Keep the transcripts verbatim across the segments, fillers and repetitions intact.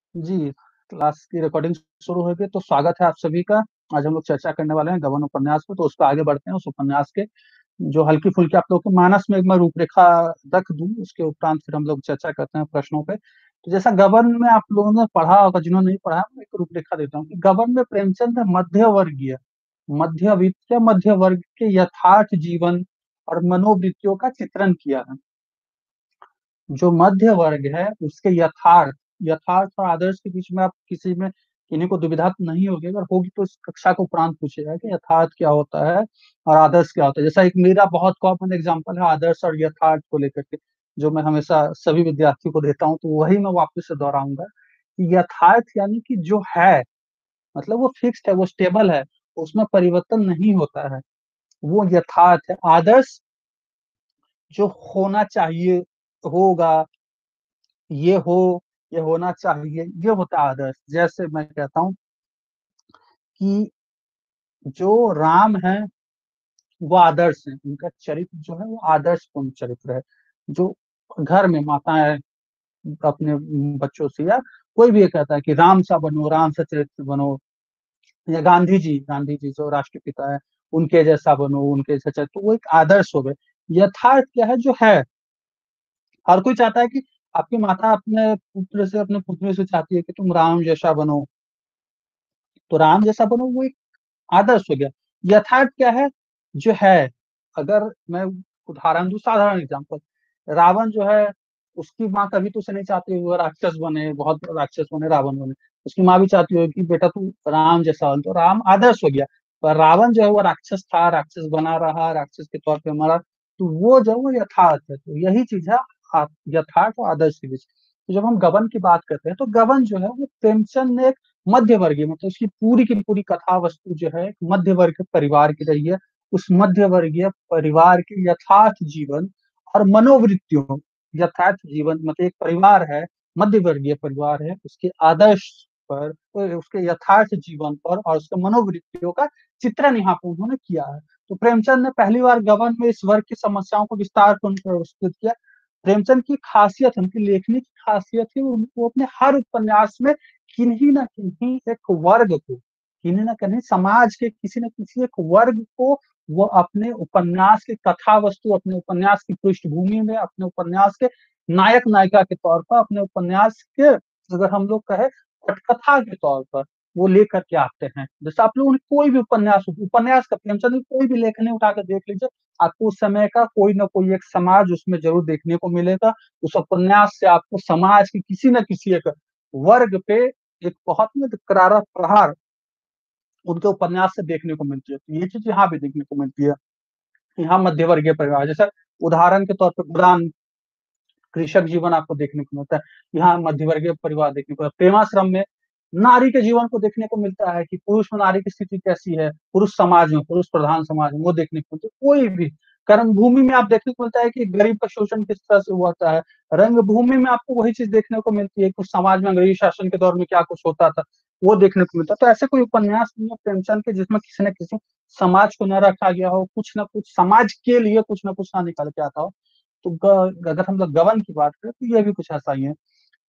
जी, class की recording शुरू हो गई तो स्वागत है आप सभी का। आज हम लोग चर्चा करने वाले हैं गबन उपन्यास पे, तो उस पे आगे बढ़ते हैं। उस उपन्यास के जो हल्की-फुल्की आप लोगों के मानस में एक मैं रूपरेखा रख दूँ, उसके उपरांत फिर हम लोग चर्चा करते हैं प्रश्नों पे। तो जैसा गबन में आप लोगों ने पढ़ा होगा, जिन्होंने नहीं पढ़ा, मैं एक रूपरेखा देता हूँ कि गबन में प्रेमचंद ने मध्यवर्गीय, मध्यवित्त या मध्य वर्ग के यथार्थ जीवन और मनोवृत्तियों का चित्रण किया है। जो मध्य वर्ग है उसके यथार्थ यथार्थ और आदर्श के बीच में आप किसी में किन्हीं को दुविधा नहीं होगी। अगर होगी तो इस कक्षा को उपरांत पूछेगा कि यथार्थ क्या होता है और आदर्श क्या होता है। जैसा एक मेरा बहुत कॉमन एग्जांपल है आदर्श और यथार्थ को लेकर के, जो मैं हमेशा सभी विद्यार्थियों को देता हूँ, तो वही मैं वापस से दोहराऊंगा कि यथार्थ यानी कि जो है, मतलब वो फिक्स्ड है, वो स्टेबल है, उसमें परिवर्तन नहीं होता है, वो यथार्थ है। आदर्श जो होना चाहिए, होगा, ये हो, ये होना चाहिए, ये होता है आदर्श। जैसे मैं कहता हूँ कि जो राम है वो आदर्श है, उनका चरित्र जो है वो आदर्श पूर्ण चरित्र है। जो घर में माताएं अपने बच्चों से या कोई भी ये कहता है कि राम सा बनो, राम सा चरित्र बनो, या गांधी जी गांधी जी जो राष्ट्रपिता है उनके जैसा बनो, उनके जैसा चरित्र, तो वो एक आदर्श हो गए। यथार्थ क्या है? जो है। हर कोई चाहता है कि आपकी माता अपने पुत्र से, अपने पुत्री से चाहती है कि तुम राम जैसा बनो, तो राम जैसा बनो, वो एक आदर्श हो गया। यथार्थ क्या है? जो है। अगर मैं उदाहरण दूं, साधारण एग्जांपल, रावण जो है, उसकी माँ कभी तो उसे नहीं चाहती वो राक्षस बने, बहुत बड़ा राक्षस बने, रावण बने। उसकी माँ भी चाहती हो कि बेटा तू राम जैसा बन, तो राम आदर्श हो गया। पर रावण जो है वो राक्षस था, राक्षस बना रहा, राक्षस के तौर पे मरा, तो वो जो है वो यथार्थ है। तो यही चीज है आ- यथार्थ और आदर्श के बीच। तो जब हम गबन की बात करते हैं तो गबन जो है वो प्रेमचंद ने एक मध्य वर्गीय, मतलब उसकी पूरी की पूरी कथा वस्तु जो है एक मध्य वर्ग परिवार की रही है। उस मध्य वर्गीय परिवार के यथार्थ जीवन और मनोवृत्तियों, यथार्थ जीवन मतलब एक परिवार है, मध्य वर्गीय परिवार है, उसके आदर्श पर, तो उसके यथार्थ जीवन पर और उसके मनोवृत्तियों का चित्रण यहाँ पर उन्होंने किया है। तो प्रेमचंद ने पहली बार गबन में इस वर्ग की समस्याओं को विस्तार पूर्वक प्रस्तुत किया। प्रेमचंद की खासियत, उनकी लेखनी की खासियत है, वो वो अपने हर उपन्यास में किन्हीं ना किन्हीं एक वर्ग को, किन्हीं ना किन्हीं समाज के किसी न किसी एक वर्ग को वो अपने उपन्यास की कथा वस्तु, अपने उपन्यास की पृष्ठभूमि में, अपने उपन्यास के नायक नायिका के तौर पर, अपने उपन्यास के, अगर हम लोग कहे, पटकथा के तौर पर वो लेकर के आते हैं। जैसे आप लोगों ने कोई भी उपन्यास उपन्यास का प्रेमचंद की कोई भी लेखनी उठा कर देख लीजिए, आपको उस समय का कोई ना कोई एक समाज उसमें जरूर देखने को मिलेगा। उस उपन्यास से आपको समाज के किसी न किसी एक वर्ग पे एक बहुत ही करारा प्रहार उनके उपन्यास से देखने को मिलती है। तो ये चीज यहाँ भी देखने को मिलती है। यहाँ मध्यवर्गीय परिवार, जैसे उदाहरण के तौर पर गुलाम कृषक जीवन आपको देखने को मिलता है, यहाँ मध्यवर्गीय परिवार देखने को मिलता है। प्रेमाश्रम में नारी के जीवन को देखने को मिलता है कि पुरुष में नारी की स्थिति कैसी है, पुरुष समाज में, पुरुष प्रधान समाज में, वो देखने को मिलता है। कोई भी कर्म भूमि में आप देखने को मिलता है कि गरीब का शोषण किस तरह से हुआ होता है। रंग भूमि में आपको वही चीज देखने को मिलती है, कुछ समाज में अंग्रेजी शासन के दौर में क्या कुछ होता था, वो देखने को मिलता है। तो ऐसे कोई उपन्यास नहीं है प्रेमचंद के जिसमें किसी न किसी समाज को न रखा गया हो, कुछ ना कुछ समाज के लिए कुछ ना कुछ ना निकल के आता हो। तो ग, अगर हम लोग गबन की बात करें तो ये भी कुछ ऐसा ही है।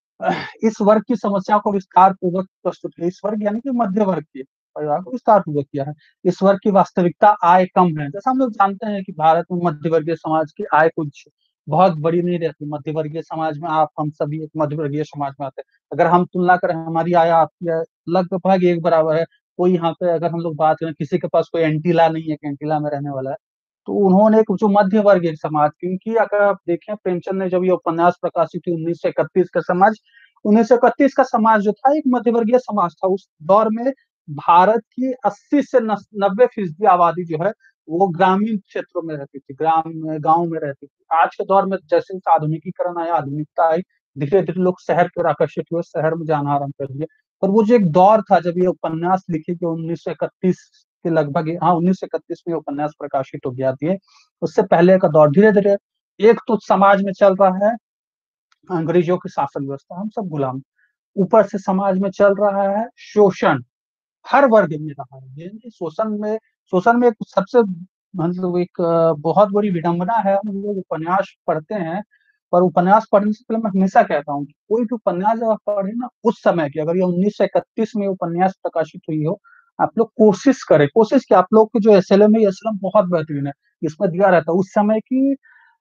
इस वर्ग की समस्या को विस्तार पूर्वक प्रस्तुत किया। इस वर्ग यानी कि मध्य वर्ग के परिवार को विस्तार पूर्वक किया है। इस वर्ग की वास्तविकता आय कम है। जैसा हम लोग जानते हैं कि भारत में मध्य वर्गीय समाज की आय कुछ बहुत बड़ी नहीं रहती। मध्य वर्गीय समाज में आप हम सभी एक मध्य वर्गीय समाज में आते हैं। अगर हम तुलना करें, हमारी आय आपकी आय लगभग एक बराबर है। कोई यहाँ पे अगर हम लोग बात करें, किसी के पास कोई एंटीला नहीं है कि एंटीला में रहने वाला है, तो उन्होंने एक जो मध्य वर्गीय समाज, क्योंकि अगर आप देखें प्रेमचंद ने जब ये उपन्यास प्रकाशित हुई उन्नीस सौ इकतीस का समाज, उन्नीस सौ इकतीस का समाज जो था एक मध्यवर्गीय समाज था। उस दौर में भारत की अस्सी से नब्बे फीसदी आबादी जो है वो ग्रामीण क्षेत्रों में रहती थी, ग्राम गांव में रहती थी। आज के दौर में जैसे जैसे आधुनिकीकरण आया, आधुनिकता आई, धीरे धीरे लोग शहर की ओर आकर्षित हुए, शहर में जाना आरंभ कर दिया। पर वो जो एक दौर था जब ये उपन्यास लिखी गई उन्नीस सौ इकतीस के लगभग, हाँ उन्नीस सौ इकतीस में उपन्यास प्रकाशित हो गया थी, उससे पहले का दौर, धीरे धीरे एक तो समाज में चल रहा है अंग्रेजों की शासन व्यवस्था, हम सब गुलाम, ऊपर से समाज में चल रहा है शोषण, हर वर्ग में रहा है। ये नहीं, शोषण में शोषण में एक सबसे, मतलब एक अ, बहुत बड़ी विडंबना है। हम लोग उपन्यास पढ़ते हैं पर उपन्यास पढ़ने से पहले मैं हमेशा कहता हूँ कि कोई भी उपन्यास जब आप पढ़े ना उस समय की, अगर ये उन्नीस सौ इकतीस में उपन्यास प्रकाशित हुई हो, आप लोग कोशिश करें, कोशिश कि आप लोग की जो एस एल एम है, एस एल एम बहुत बेहतरीन है। इसमें दिया रहता है उस समय की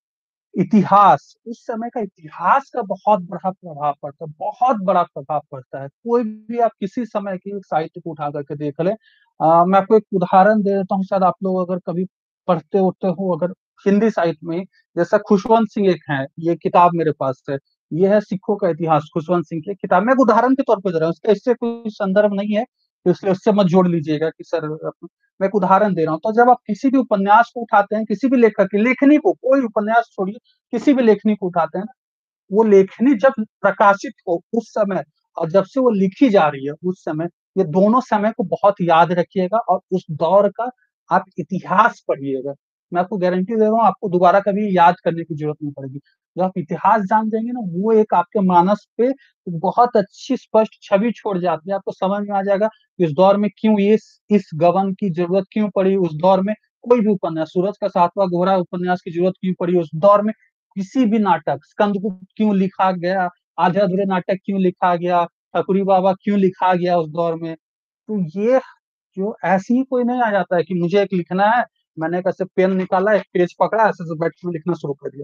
इतिहास, उस समय का इतिहास का बहुत बड़ा प्रभाव पड़ता है, बहुत बड़ा प्रभाव पड़ता है। कोई भी आप किसी समय की साहित्य को उठा करके देख ले। अ, मैं आपको एक उदाहरण दे देता हूँ, शायद आप लोग अगर कभी पढ़ते उठते हो, अगर हिंदी साहित्य में, जैसा खुशवंत सिंह एक है, ये किताब मेरे पास है, ये है सिखों का इतिहास, खुशवंत सिंह की किताब। मैं एक उदाहरण के तौर पर दे रहा हूँ, इसका इससे कोई संदर्भ नहीं है, तो इसलिए उससे मत जोड़ लीजिएगा कि सर, मैं एक उदाहरण दे रहा हूँ। तो जब आप किसी भी उपन्यास को उठाते हैं, किसी भी लेखक की लेखनी को, कोई उपन्यास छोड़िए, किसी भी लेखनी को उठाते हैं ना, वो लेखनी जब प्रकाशित हो उस समय, और जब से वो लिखी जा रही है उस समय, ये दोनों समय को बहुत याद रखिएगा और उस दौर का आप इतिहास पढ़िएगा। मैं आपको गारंटी दे रहा हूँ, आपको दोबारा कभी याद करने की जरूरत नहीं पड़ेगी। जब आप इतिहास जान जाएंगे ना, वो एक आपके मानस पे बहुत अच्छी स्पष्ट छवि छोड़ जाती है। आपको समझ में आ जाएगा कि उस दौर में क्यों ये इस गबन की जरूरत क्यों पड़ी, उस दौर में कोई भी उपन्यास, सूरज का सातवां घोड़ा उपन्यास की जरूरत क्यों पड़ी उस दौर में, किसी भी नाटक, स्कंदगुप्त क्यों लिखा गया, आधे अधूरे नाटक क्यों लिखा गया, ठकुरी बाबा क्यों लिखा गया उस दौर में। तो ये जो ऐसे ही कोई नहीं आ जाता है कि मुझे एक लिखना है, मैंने एक ऐसे पेन निकाला, एक पेज पकड़ा, ऐसे से बैठ के लिखना शुरू कर दिया।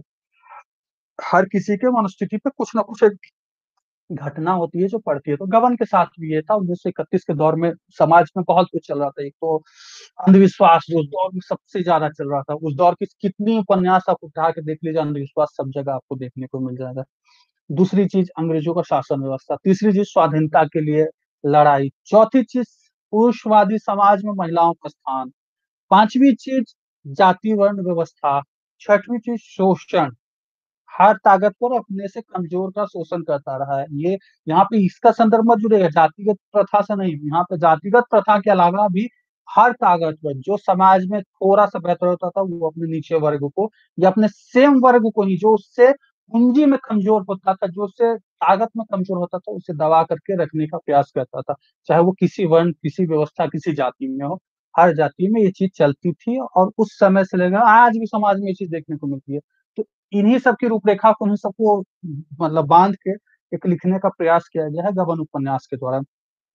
हर किसी के मनस्थिति पे कुछ ना कुछ एक घटना होती है जो पड़ती है। तो गबन के साथ भी ये था, उन्नीस सौ इकतीस के दौर में समाज में बहुत कुछ चल रहा था। एक तो अंधविश्वास जो उस दौर में सबसे ज्यादा चल रहा था, उस दौर की कितनी उपन्यास आप उठा के देख लीजिए, अंधविश्वास सब जगह आपको देखने को मिल जाएगा। दूसरी चीज अंग्रेजों का शासन व्यवस्था, तीसरी चीज स्वाधीनता के लिए लड़ाई, चौथी चीज पुरुषवादी समाज में महिलाओं का स्थान, पांचवी चीज जाति वर्ण व्यवस्था, छठवीं चीज शोषण, हर ताकतवर अपने से कमजोर का शोषण करता रहा है। ये यहाँ पे इसका संदर्भ मत जुड़ेगा, जातिगत प्रथा से नहीं, यहाँ पे जातिगत प्रथा के अलावा भी हर ताकतवर जो समाज में थोड़ा सा बेहतर होता था, वो अपने नीचे वर्ग को या अपने सेम वर्ग को ही, जो उससे पूंजी में कमजोर होता था, जो उससे ताकत में कमजोर होता था, उसे दबा करके रखने का प्रयास करता था। चाहे वो किसी वर्ण, किसी व्यवस्था, किसी जाति में हो, हर जाति में ये चीज चलती थी, और उस समय से लेकर आज भी समाज में ये चीज देखने को मिलती है। तो इन्हीं सब की रूपरेखा को, उन्हीं सबको मतलब बांध के एक लिखने का प्रयास किया गया है गबन उपन्यास के द्वारा।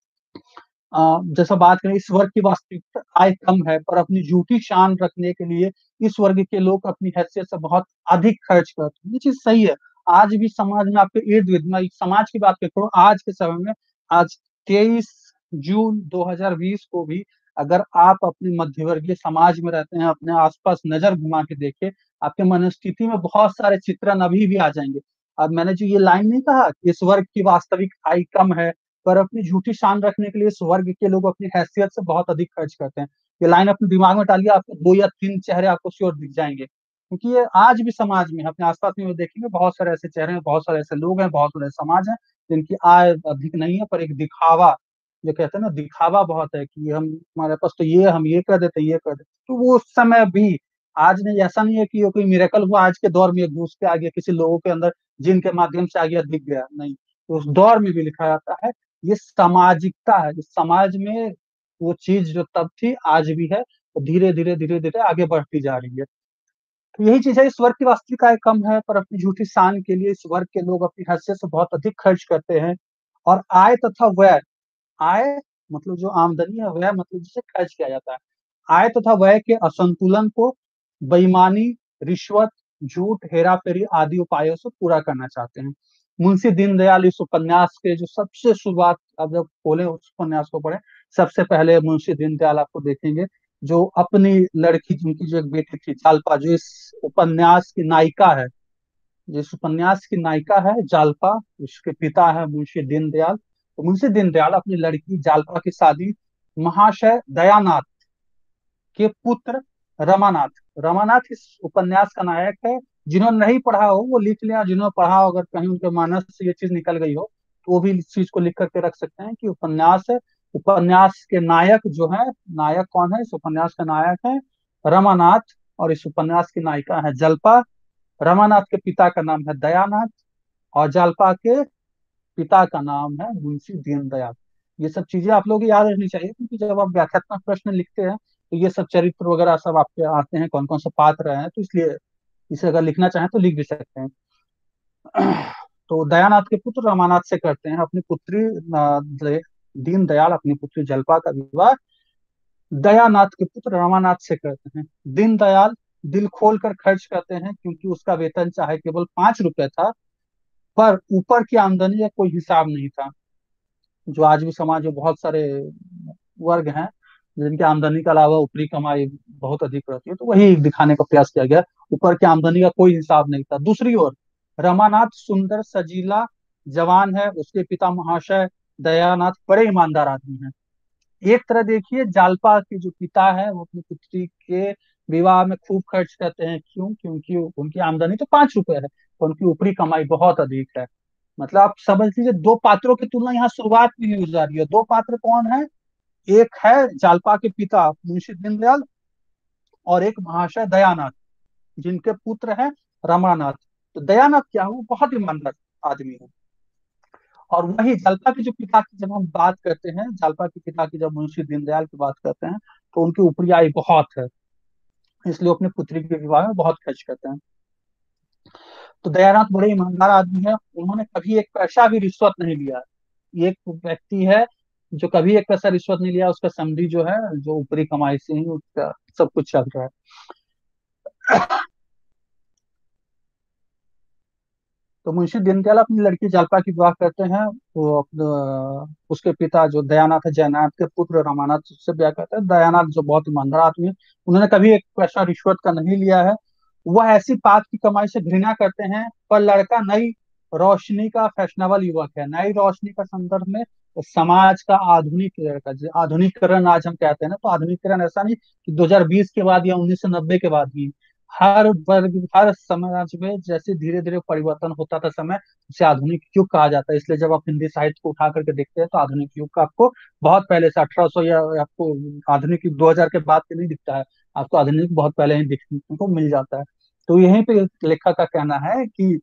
अ, जैसा बात करें, इस वर्ग की वास्तविक आय कम है, पर अपनी झूठी शान रखने के लिए इस वर्ग के लोग अपनी हैसियत से बहुत अधिक खर्च करते हैं। ये चीज सही है। आज भी समाज में आपके इर्द गिर्द, मैं समाज की बात करो, आज के समय में, आज तेईस जून दो हज़ार बीस को भी, अगर आप अपने मध्यवर्गीय समाज में रहते हैं, अपने आसपास नजर घुमा के देखे, आपके मनस्थिति में बहुत सारे चित्रण अभी भी आ जाएंगे। अब मैंने जो ये लाइन नहीं कहा कि इस वर्ग की वास्तविक आय कम है, पर अपनी झूठी शान रखने के लिए इस वर्ग के लोग अपनी हैसियत से बहुत अधिक खर्च करते हैं। ये लाइन अपने दिमाग में डालिए, आपको दो या तीन चेहरे आपको श्योर दिख जाएंगे, क्योंकि ये आज भी समाज में, अपने आसपास में देखेंगे, बहुत सारे ऐसे चेहरे हैं, बहुत सारे ऐसे लोग हैं, बहुत सारे समाज हैं जिनकी आय अधिक नहीं है, पर एक दिखावा, जो कहते हैं ना, दिखावा बहुत है कि हम, हमारे पास तो ये, हम ये कर देते, ये कर देते। तो वो उस समय भी, आज नहीं, ऐसा नहीं है कि ये कोई मिरेकल हुआ आज के दौर में, घुस के आ गया किसी लोगों के अंदर, जिनके माध्यम से आ गया, दिख गया, नहीं। तो उस दौर में भी लिखा जाता है। ये सामाजिकता है, इस समाज में वो चीज जो तब थी आज भी है, तो धीरे धीरे धीरे धीरे आगे बढ़ती जा रही है। तो यही चीज है, इस वर्ग की वास्तविक आय कम है, पर अपनी झूठी शान के लिए इस वर्ग के लोग अपनी हैसियत से बहुत अधिक खर्च करते हैं। और आय तथा व्यय, आय मतलब जो आमदनी है, व्यय मतलब जिसे खर्च किया जाता है, आय तथा व्यय के असंतुलन को बेईमानी, रिश्वत, झूठ, हेरा फेरी आदि उपायों से पूरा करना चाहते हैं। मुंशी दीनदयाल इस उपन्यास के जो सबसे शुरुआत, आप जब खोले उस उपन्यास को पढ़े, सबसे पहले मुंशी दीनदयाल आपको देखेंगे, जो अपनी लड़की, जिनकी जो एक बेटी थी जालपा, जो इस उपन्यास की नायिका है, जिस उपन्यास की नायिका है जालपा, उसके पिता है मुंशी दीनदयाल। तो मुंशी दीनदयाल अपनी लड़की जालपा की शादी महाशय दयानाथ के पुत्र रमानाथ, रमानाथ इस उपन्यास का नायक है। जिन्होंने नहीं पढ़ा हो वो लिख लिया, जिन्होंने पढ़ा हो, अगर कहीं उनके मानस से ये चीज निकल गई हो, तो वो भी इस चीज को लिख करके रख सकते हैं कि उपन्यास है, उपन्यास के नायक जो है, नायक कौन है, इस उपन्यास का नायक है रमानाथ, और इस उपन्यास की नायिका है जल्पा। रमानाथ के पिता का नाम है दयानाथ, और जालपा के पिता का नाम है मुंशी दीनदयाल। ये सब चीजें आप लोग को याद रखनी चाहिए, क्योंकि जब आप व्याख्यात्मक प्रश्न लिखते हैं, तो ये सब चरित्र वगैरह सब आपके आते हैं, कौन कौन से पात्र हैं, तो इसलिए इसे अगर लिखना चाहें तो लिख भी सकते हैं। तो दयानाथ के पुत्र रमानाथ से करते हैं अपनी पुत्री अ, दे- दीन दयाल अपनी पुत्री जल्पा का विवाह दयानाथ के पुत्र रमानाथ से करते हैं। दीन दयाल दिल खोल कर खर्च करते हैं, क्योंकि उसका वेतन चाहे केवल पांच रुपए था, पर ऊपर की आमदनी का कोई हिसाब नहीं था। जो आज भी समाज में बहुत सारे वर्ग हैं जिनकी आमदनी के अलावा ऊपरी कमाई बहुत अधिक रहती है, तो वही दिखाने का प्रयास किया गया। ऊपर की आमदनी का कोई हिसाब नहीं था। दूसरी ओर रमानाथ सुंदर सजीला जवान है, उसके पिता महाशय दयानाथ बड़े ईमानदार आदमी हैं। एक तरह देखिए, जालपा के जो पिता है वो अपनी पुत्री के विवाह में खूब खर्च करते हैं। क्यों? क्योंकि उनकी आमदनी तो पांच रुपए है, पर उनकी ऊपरी कमाई बहुत अधिक है। मतलब आप समझ लीजिए, दो पात्रों की तुलना यहाँ शुरुआत में ही हो जा रही है। दो पात्र कौन है? एक है जालपा के पिता मुंशी दीनदयाल, और एक महाशय दयानाथ, जिनके पुत्र है रमानाथ। तो दयानाथ क्या है? वो बहुत ईमानदार आदमी है। और वही जालपा के जो पिता की जब हम बात करते हैं, जालपा के पिता की जब मुंशी दीनदयाल की बात करते हैं, तो उनकी ऊपरी आय बहुत है, इसलिए वो अपनी पुत्री के विवाह में बहुत खर्च करते हैं। तो दयानाथ बड़े ईमानदार आदमी है, उन्होंने कभी एक पैसा भी रिश्वत नहीं लिया। ये एक व्यक्ति है जो कभी एक पैसा रिश्वत नहीं लिया, उसका समधी जो है, जो ऊपरी कमाई से ही उसका सब कुछ चल रहा है। तो मुंशी दीनदयाल अपनी लड़की जालपा की विवाह करते हैं। वो अपने उसके पिता जो दयानाथ है, जयनाथ के पुत्र रमानाथ से ब्याह करते हैं। दयानाथ जो बहुत ईमानदार आदमी है, उन्होंने कभी एक पैसा रिश्वत का नहीं लिया है। वह ऐसी पाप की कमाई से घृणा करते हैं, पर लड़का नई रोशनी का फैशनेबल युवक है। नई रोशनी का संदर्भ में समाज का आधुनिक लड़का, जो आधुनिकीकरण आज हम कहते हैं ना, तो आधुनिकीकरण ऐसा नहीं कि दो हज़ार बीस के बाद या उन्नीस सौ नब्बे के बाद ही। हर वर्ग, हर समाज में जैसे धीरे धीरे परिवर्तन होता था समय, उसे आधुनिक युग कहा जाता है। इसलिए जब आप हिंदी साहित्य को उठा करके देखते हैं, तो आधुनिक युग का आपको बहुत पहले से अठारह सौ या आपको आधुनिक युग दो हज़ार के बाद के नहीं दिखता है। आपको आधुनिक बहुत पहले ही दिखने को मिल जाता है। तो यहीं पे लेखक का कहना है कि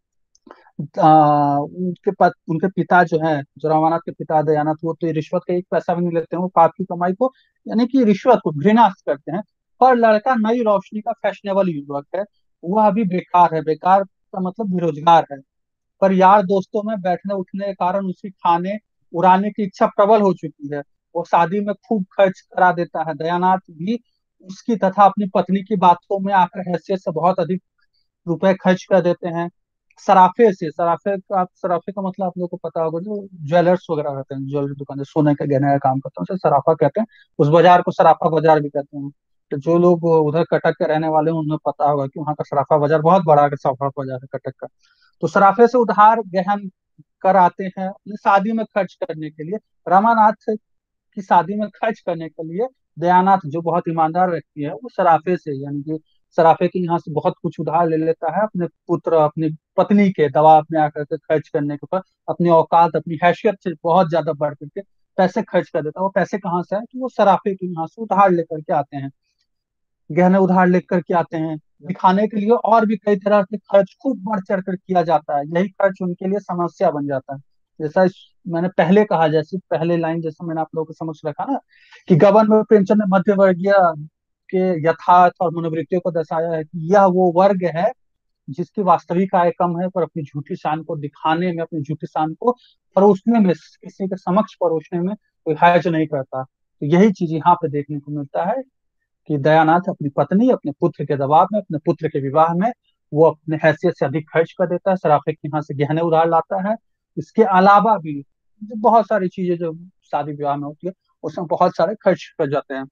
आ, उनके पत, उनके पिता जो है, जो रामानाथ के पिता दयानाथ, वो तो ये रिश्वत का एक पैसा भी नहीं लेते हैं। वो पाप की कमाई को, यानी कि रिश्वत को घृणा करते हैं। पर लड़का नई रोशनी का फैशनेबल युवक है, वह अभी बेकार है। बेकार का मतलब बेरोजगार है। पर यार दोस्तों में बैठने उठने के कारण उसकी खाने उड़ाने की इच्छा प्रबल हो चुकी है। वो शादी में खूब खर्च करा देता है। दयानाथ भी उसकी तथा अपनी पत्नी की बातों में आकर हैसियत से बहुत अधिक रुपए खर्च कर देते हैं। सराफे से, सराफे का आप सराफे का मतलब आप लोगों को पता होगा, जो ज्वेलर्स वगैरह रहते हैं, ज्वेलरी दुकान, जो सोने के गहने का काम करते हैं, उसे सराफा कहते हैं। उस बाजार को सराफा बाजार भी कहते हैं। तो जो लोग उधर कटक के रहने वाले हैं, उन्हें पता होगा कि वहाँ का सराफा बाजार बहुत बड़ा है, सराफा बाजार है कटक का। तो सराफे से उधार गहन कर आते हैं अपनी शादी में खर्च करने के लिए। रामानाथ की शादी में खर्च करने के लिए दयानाथ, जो बहुत ईमानदार व्यक्ति है, वो सराफे से, यानी कि सराफे के यहाँ से बहुत कुछ उधार ले लेता है, अपने पुत्र अपनी पत्नी के दबाव में आकर के खर्च करने के ऊपर अपनी औकात, अपनी हैसियत से बहुत ज्यादा बढ़ करके पैसे खर्च कर देता है। वो पैसे कहाँ से है? कि वो सराफे के यहाँ से उधार लेकर के आते हैं, गहने उधार लेकर के आते हैं दिखाने के लिए। और भी कई तरह के खर्च खूब बढ़ चढ़ कर किया जाता है। यही खर्च उनके लिए समस्या बन जाता है। जैसा इस, मैंने पहले कहा, जैसे पहले लाइन जैसा मैंने आप लोगों के समक्ष रखा ना, कि गबन में प्रेमचंद ने मध्य वर्गीय के यथार्थ और मनोवृत्तियों को दर्शाया है कि यह वो वर्ग है जिसकी वास्तविक आय कम है, पर अपनी झूठी शान को दिखाने में, अपनी झूठी शान को परोसने में, किसी के समक्ष परोसने में कोई हर्ज नहीं करता। तो यही चीज यहाँ पे देखने को मिलता है कि दयानाथ अपनी पत्नी, अपने पुत्र के दबाव में, अपने पुत्र के विवाह में वो अपने हैसियत से अधिक खर्च कर देता है, सराफे के यहाँ से गहने उधार लाता है। इसके अलावा भी जो बहुत सारी चीजें जो शादी विवाह में होती है, उसमें बहुत सारे खर्च कर जाते हैं।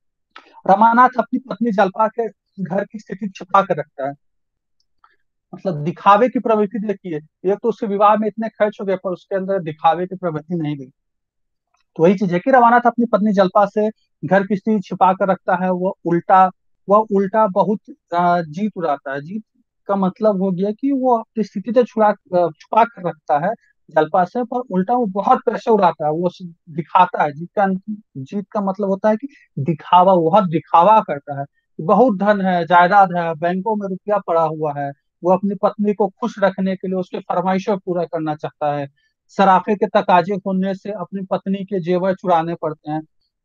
रमानाथ अपनी पत्नी जल्पा के घर की स्थिति छिपा कर रखता है। मतलब दिखावे की प्रवृत्ति देखिए, एक तो उसके विवाह में इतने खर्च हो गए, पर उसके अंदर दिखावे की प्रवृत्ति नहीं गई। तो वही चीज है कि रवाना था अपनी पत्नी जल्पा से घर की स्थिति छिपा कर रखता है। वो उल्टा वह उल्टा बहुत अ, जीत उड़ाता है। जीत का मतलब हो गया कि वो अपनी स्थिति तो छुड़ा अ, छुपा कर रखता है जल्पा से, पर उल्टा वो बहुत पैसे उड़ाता है। वो सिर्फ दिखाता है। जीत का जीत का मतलब होता है कि दिखावा, वो बहुत दिखावा करता है। बहुत धन है, जायदाद है, बैंकों में रुपया पड़ा हुआ है। वो अपनी पत्नी को खुश रखने के लिए उसके फरमाइशों को पूरा करना चाहता है। सराफे के तकाजे होने से अपनी पत्नी के जेवर चुराने पड़ते हैं।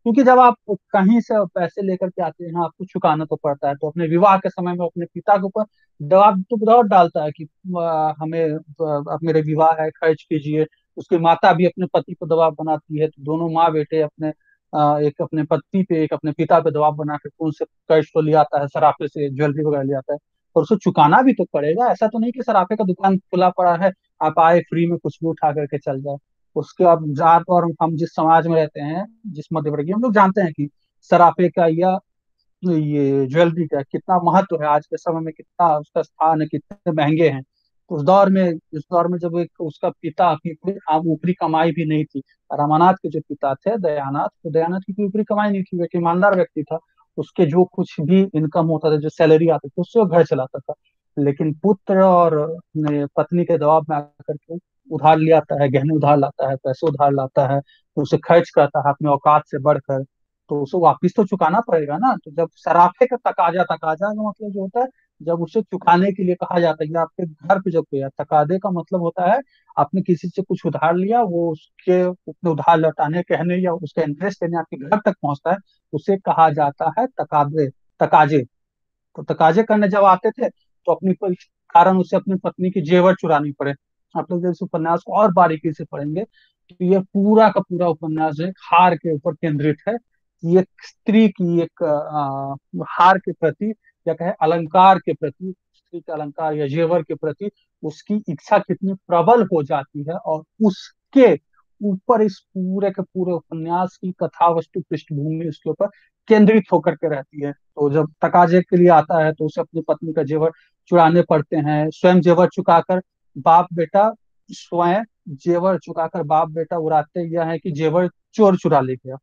क्योंकि जब आप कहीं से पैसे लेकर के आते हैं आपको चुकाना तो पड़ता है। तो अपने विवाह के समय में अपने पिता के ऊपर दबाव तो बहुत डालता है कि आ, हमें आ, अब मेरे विवाह है, खर्च कीजिए। उसकी माता भी अपने पति पर दबाव बनाती है, तो दोनों माँ बेटे अपने आ, एक अपने पति पे एक अपने पिता पे दबाव बना के उनसे कर्ज तो ले आता है, सराफे से ज्वेलरी वगैरह ले आता है, और उसको चुकाना भी तो पड़ेगा। ऐसा तो नहीं कि सराफे का दुकान खुला पड़ा है, आप आए फ्री में कुछ भी उठा करके चल जाए। उसके अब जात और हम जिस समाज में रहते हैं, जिस मध्य वर्गीय, हम लोग जानते हैं कि सराफे का या ये ज्वेलरी का कितना महत्व है आज के समय में, कितना उसका स्थान है, कितने महंगे हैं। तो उस दौर में उस दौर में जब एक उसका पिता की कोई आम ऊपरी कमाई भी नहीं थी। रामानाथ के जो पिता थे दयानाथ, तो दयानाथ की कोई ऊपरी कमाई नहीं थी, वो एक ईमानदार व्यक्ति था। उसके जो कुछ भी इनकम होता था, जो सैलरी आती थी, उससे वो घर चलाता था। लेकिन पुत्र और अपने पत्नी के दबाव में आकर के उधार ले आता है, गहने उधार लाता है, पैसे उधार लाता है, तो उसे खर्च करता है अपने औकात से बढ़कर। तो उसे वापिस तो चुकाना पड़ेगा ना। तो जब सराफे का तकाजा, तकाजा का मतलब जो होता है, जब उसे चुकाने के लिए कहा जाता है कि आपके घर पे जब कोई है, तकादे का मतलब होता है आपने किसी से कुछ उधार लिया, वो उसके अपने उधार लौटाने कहने या उसका इंटरेस्ट लेने आपके घर तक पहुंचता है, उसे कहा जाता है तकादे, तकाजे। तो तकाजे करने जब आते थे तो अपनी कोई कारण उसे अपनी पत्नी की जेवर चुरानी पड़े। आप लोग जब इस उपन्यास को और बारीकी से पढ़ेंगे तो ये पूरा का पूरा उपन्यास जो है हार के ऊपर केंद्रित है, कि एक स्त्री की एक आ, हार के प्रति या कहे अलंकार के प्रति, स्त्री के अलंकार या जेवर के प्रति उसकी इच्छा कितनी प्रबल हो जाती है, और उसके ऊपर इस पूरे के पूरे उपन्यास की कथा वस्तु पृष्ठभूमि उसके ऊपर केंद्रित होकर के रहती है। तो जब तकाजे के लिए आता है तो उसे अपनी पत्नी का जेवर चुराने पड़ते हैं। स्वयं जेवर चुकाकर बाप बेटा स्वयं जेवर चुकाकर बाप बेटा उड़ाते यह है कि जेवर चोर चुरा ले गया।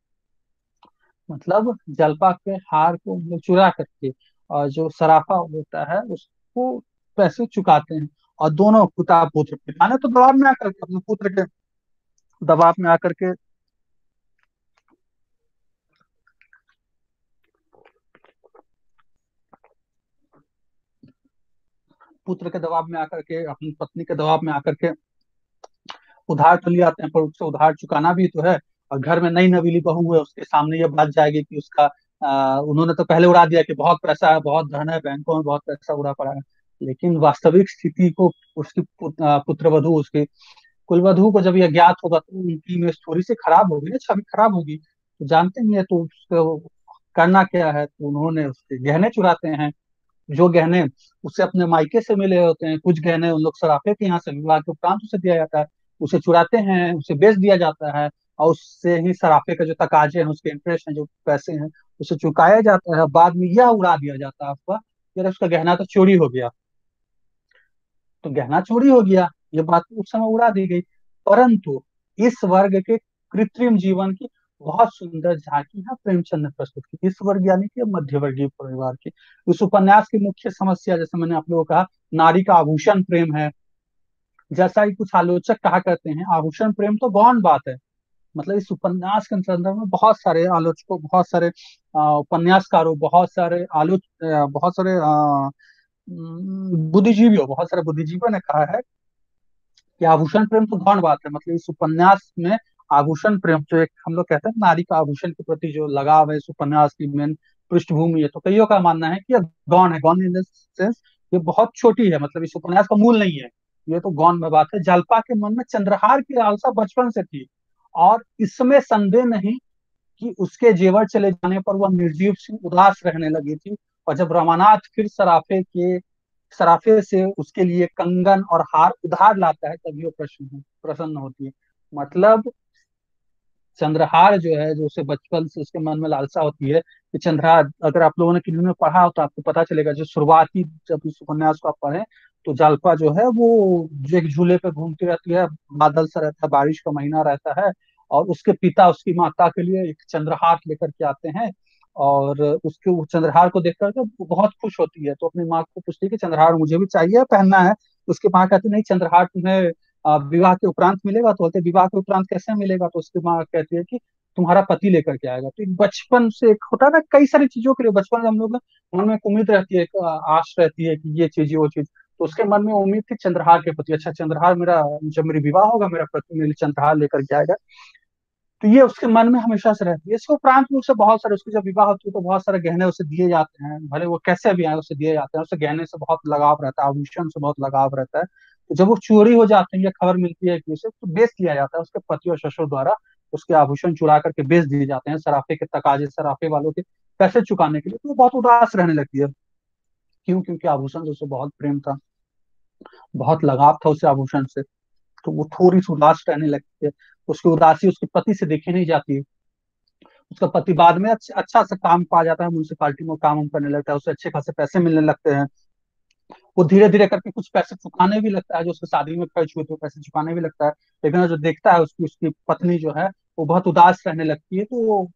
मतलब जलपा के हार को हम लोग चुरा करके और जो सराफा होता है उसको पैसे चुकाते हैं। और दोनों पिता पुत्र, पिता ने तो दबाव में आकर के अपने पुत्र के दबाव में आकर के पुत्र के दबाव में आकर के अपनी पत्नी के दबाव में आकर के उधार तो ले आते हैं, पर उससे उधार चुकाना भी तो है। और घर में नई नवीली बहू है, उसके सामने ये बात जाएगी कि उसका आ, उन्होंने तो पहले उड़ा दिया कि बहुत पैसा है, बहुत धन है, बैंकों में बहुत पैसा उड़ा पड़ा है। लेकिन वास्तविक स्थिति को उसकी पुत, आ, पुत्रवधू, उसकी कुलवधू को जब यह ज्ञात होगा तो उनकी इमेज थोड़ी सी खराब होगी ना, छवि खराब होगी। तो जानते ही है, तो उसको करना क्या है, तो उन्होंने उसके गहने चुराते हैं। जो गहने उसे अपने मायके से मिले होते हैं, कुछ गहने उन लोग सराफे के यहाँ से विवाह के उपरांत उसे दिया जाता है, उसे चुराते हैं, उसे बेच दिया जाता है। और उससे ही सराफे के जो तकाजे हैं, उसके इंटरेस्ट हैं, जो पैसे हैं, उसे चुकाया जाता है। बाद में यह उड़ा दिया जाता है आपका, यार उसका गहना तो चोरी हो गया। तो गहना चोरी हो गया, ये बात उस समय उड़ा दी गई। परंतु इस वर्ग के कृत्रिम जीवन की बहुत सुंदर झांकी है प्रेमचंद ने प्रस्तुत की, इस वर्ग यानी कि मध्य वर्गीय परिवार की। इस उपन्यास की मुख्य समस्या, जैसे मैंने आप लोगों को कहा, नारी का आभूषण प्रेम है। जैसा कि कुछ आलोचक कहा करते हैं, आभूषण प्रेम तो गौण बात है। मतलब इस उपन्यास के संदर्भ में बहुत सारे आलोचकों, बहुत सारे आ, उपन्यासकारों, बहुत सारे आलोच आ, बहुत सारे आ, बुद्धिजीवियों, बहुत सारे बुद्धिजीवियों ने कहा है कि आभूषण प्रेम तो गौण बात है। मतलब इस उपन्यास में आभूषण प्रेम, जो एक हम लोग कहते हैं नारी का आभूषण के प्रति जो लगाव है, इस उपन्यास की मेन पृष्ठभूमि है। तो कईयों का मानना है कि ये गौण है, गौण इन द सेंस ये बहुत छोटी है, मतलब इस उपन्यास का मूल नहीं है, ये तो गौण में बात है। जालपा के मन में चंद्रहार की लालसा बचपन से थी, और इसमें संदेह नहीं कि उसके जेवर चले जाने पर वह निर्जीव सी उदास रहने लगी थी। और जब रमानाथ फिर सराफे के सराफे से उसके लिए कंगन और हार उधार लाता है, तभी वो प्रसन्न प्रसन्न होती है। मतलब चंद्रहार जो है, जो उसे बचपन से उसके मन में लालसा होती है कि चंद्रहार, अगर आप लोगों ने किन्हीं में पढ़ा हो तो आपको पता चलेगा, जो शुरुआती जब इस उपन्यास को आप पढ़ें तो जालपा जो है वो जो एक झूले पे घूमती रहती है, बादल सा रहता है, बारिश का महीना रहता है, और उसके पिता उसकी माता के लिए एक चंद्रहार लेकर के आते हैं। और उसके वो चंद्रहार को देख करके वो बहुत खुश होती है, तो अपनी माँ को पूछती है कि चंद्रहार मुझे भी चाहिए, पहनना है। उसकी माँ कहती नहीं, चंद्रहार तुम्हें आ, विवाह के उपरांत मिलेगा। तो बोलते विवाह के उपरांत कैसे मिलेगा, तो उसकी माँ कहती है कि तुम्हारा पति लेकर के आएगा। तो एक बचपन से एक होता है ना, कई सारी चीजों के लिए बचपन में हम लोग मन में एक उम्मीद रहती है, एक आ, आश रहती है कि ये चीज, ये वो चीज। तो उसके मन में उम्मीद थी चंद्रहार के प्रति, अच्छा चंद्रहार मेरा, जब मेरी विवाह होगा मेरा पति मेरे लिए चंद्रहार लेकर के आएगा। तो ये उसके मन में हमेशा से रहती है। इसके उपरांत भी उसे बहुत सारे, उसकी जब विवाह होती है तो बहुत सारे गहने उसे दिए जाते हैं, भले वो कैसे भी आए उसे दिए जाते हैं। उसे गहने से बहुत लगाव रहता है, आभूषण से बहुत लगाव रहता है। तो जब वो चोरी हो जाते हैं या खबर मिलती है कि उसे, तो बेच दिया जाता है उसके पति और ससुर द्वारा। उसके आभूषण चुरा करके बेच दिए जाते हैं सराफे के तकाजे, सराफे वालों के पैसे चुकाने के लिए। तो वो बहुत उदास रहने लगती है। क्यों? क्योंकि आभूषण से उसे बहुत प्रेम था, बहुत लगाव था उसे आभूषण से। तो वो थोड़ी सी उदास रहने लगती है। उसकी उदासी उसके पति से देखी नहीं जाती है। उसका पति बाद में अच्छा अच्छा सा काम पा जाता है, म्यूनसिपालिटी में काम वाम करने लगता है, उसे अच्छे खासे पैसे मिलने लगते हैं। वो धीरे धीरे करके कुछ पैसे चुकाने भी लगता है, जो उसके शादी में खर्च हुए थे वो पैसे चुकाने भी लगता है। लेकिन वो जो देखता है उसकी उसकी पत्नी जो है वो बहुत उदास रहने लगती है, तो वो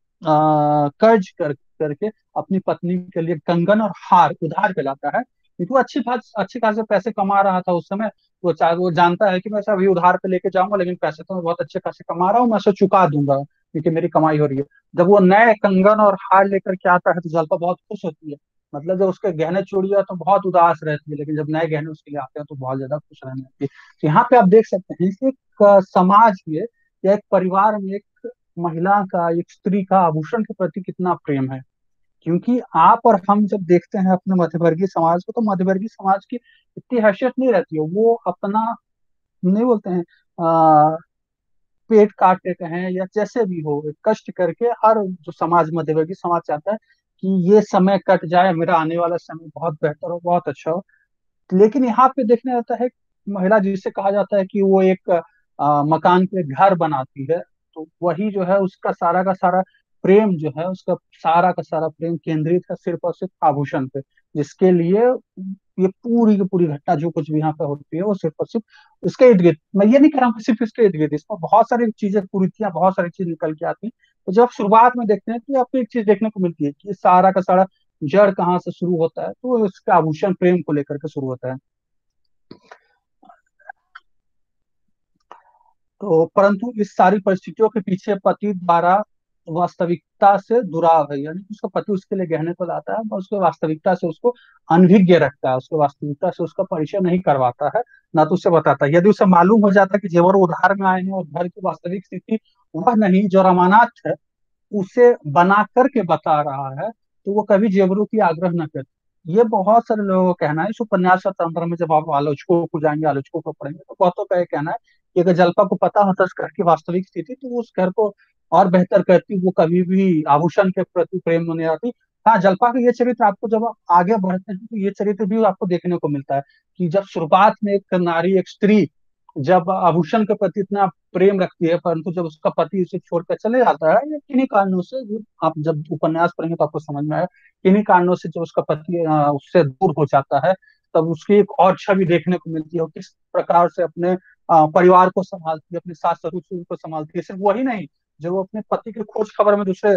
आ, कर्ज कर करके अपनी पत्नी के लिए कंगन और हार उधार पे लाता है, क्योंकि वो अच्छी बात अच्छे खासे पैसे कमा रहा था उस समय। वो चाहे वो जानता है कि मैं सब अभी उधार पे लेके जाऊंगा, लेकिन पैसे तो मैं बहुत अच्छे खासे कमा रहा हूँ, मैं उसे चुका दूंगा क्योंकि मेरी कमाई हो रही है। जब वो नए कंगन और हार लेकर के आता है तो जल्पा बहुत खुश होती है। मतलब जब उसके गहने चोरी हुआ तो बहुत उदास रहती है, लेकिन जब नए गहने उसके लिए आते हैं तो बहुत ज्यादा खुश रहने लगती है। तो यहाँ पे आप देख सकते हैं कि एक अ, समाज में या एक परिवार में एक महिला का, एक स्त्री का आभूषण के प्रति कितना प्रेम है। क्योंकि आप और हम जब देखते हैं अपने मध्यवर्गीय समाज को, तो मध्यवर्गीय समाज की इतनी हैसियत नहीं रहती है। वो अपना, नहीं बोलते हैं, आ, पेट काट लेते हैं या जैसे भी हो कष्ट करके, हर जो समाज मध्यवर्गीय समाज चाहता है कि ये समय कट जाए, मेरा आने वाला समय बहुत बेहतर हो, बहुत अच्छा हो। लेकिन यहाँ पे देखने आता है महिला जिसे कहा जाता है कि वो एक आ, मकान पे घर बनाती है, तो वही जो है उसका सारा का सारा प्रेम जो है, उसका सारा का सारा प्रेम केंद्रित है सिर्फ और सिर्फ आभूषण पे, जिसके लिए ये पूरी की पूरी घटना जो कुछ भी यहाँ पे होती है वो सिर्फ और सिर्फ इसके इर्द गिर्द। मैं ये नहीं कह रहा हूँ कि सिर्फ इसके इर्द गिर्द, इसमें बहुत सारी चीजें, कुरीतियां, बहुत सारी चीज निकल के आती हैं। तो जब शुरुआत में देखते हैं तो आपको एक चीज देखने को मिलती है कि सारा का सारा जड़ कहाँ से शुरू होता है, तो उसका आभूषण प्रेम को लेकर के शुरू होता है। तो परंतु इस सारी परिस्थितियों के पीछे पति द्वारा वास्तविकता से दुराव है, यानी कि उसका पति उसके लिए गहने को लाता है, पर उसके वास्तविकता से उसको अनभिज्ञ रखता है, उसके वास्तविकता से उसका परिचय नहीं करवाता है, ना तो उसे बताता है। यदि उसे मालूम हो जाता है कि जेवर उधार में आए हैं और घर की वास्तविक स्थिति वह नहीं जो रमानाथ है उसे बना करके बता रहा है, तो वो कभी जेवरों की आग्रह न करती। ये बहुत सारे लोगों का कहना है। इस उपन्यास का तंत्र में जब आप आलोचकों को जाएंगे, आलोचकों को पढ़ेंगे, तो बहुतों का ये कहना है कि अगर जल्पा को पता होता उस घर की वास्तविक स्थिति, तो वो उस घर को और बेहतर करती, वो कभी भी आभूषण के प्रति प्रेम नहीं आती। हाँ, जल्पा का ये चरित्र आपको, जब आप आगे बढ़ते हैं तो ये चरित्र भी आपको देखने को मिलता है कि जब शुरुआत में एक नारी, एक स्त्री जब आभूषण के प्रति इतना प्रेम रखती है, परंतु जब उसका पति उसे छोड़कर चले जाता है या किन्हीं कारणों से, जो आप जब उपन्यास पढ़ेंगे तो आपको समझ में आया, किन्हीं कारणों से जब उसका पति अ, उससे दूर हो जाता है, तब उसकी एक और छवि देखने को मिलती है, वो किस प्रकार से अपने अ, परिवार को संभालती है, अपने सास ससुर को संभालती है। सिर्फ वही नहीं, जब वो अपने पति की खोज खबर में दूसरे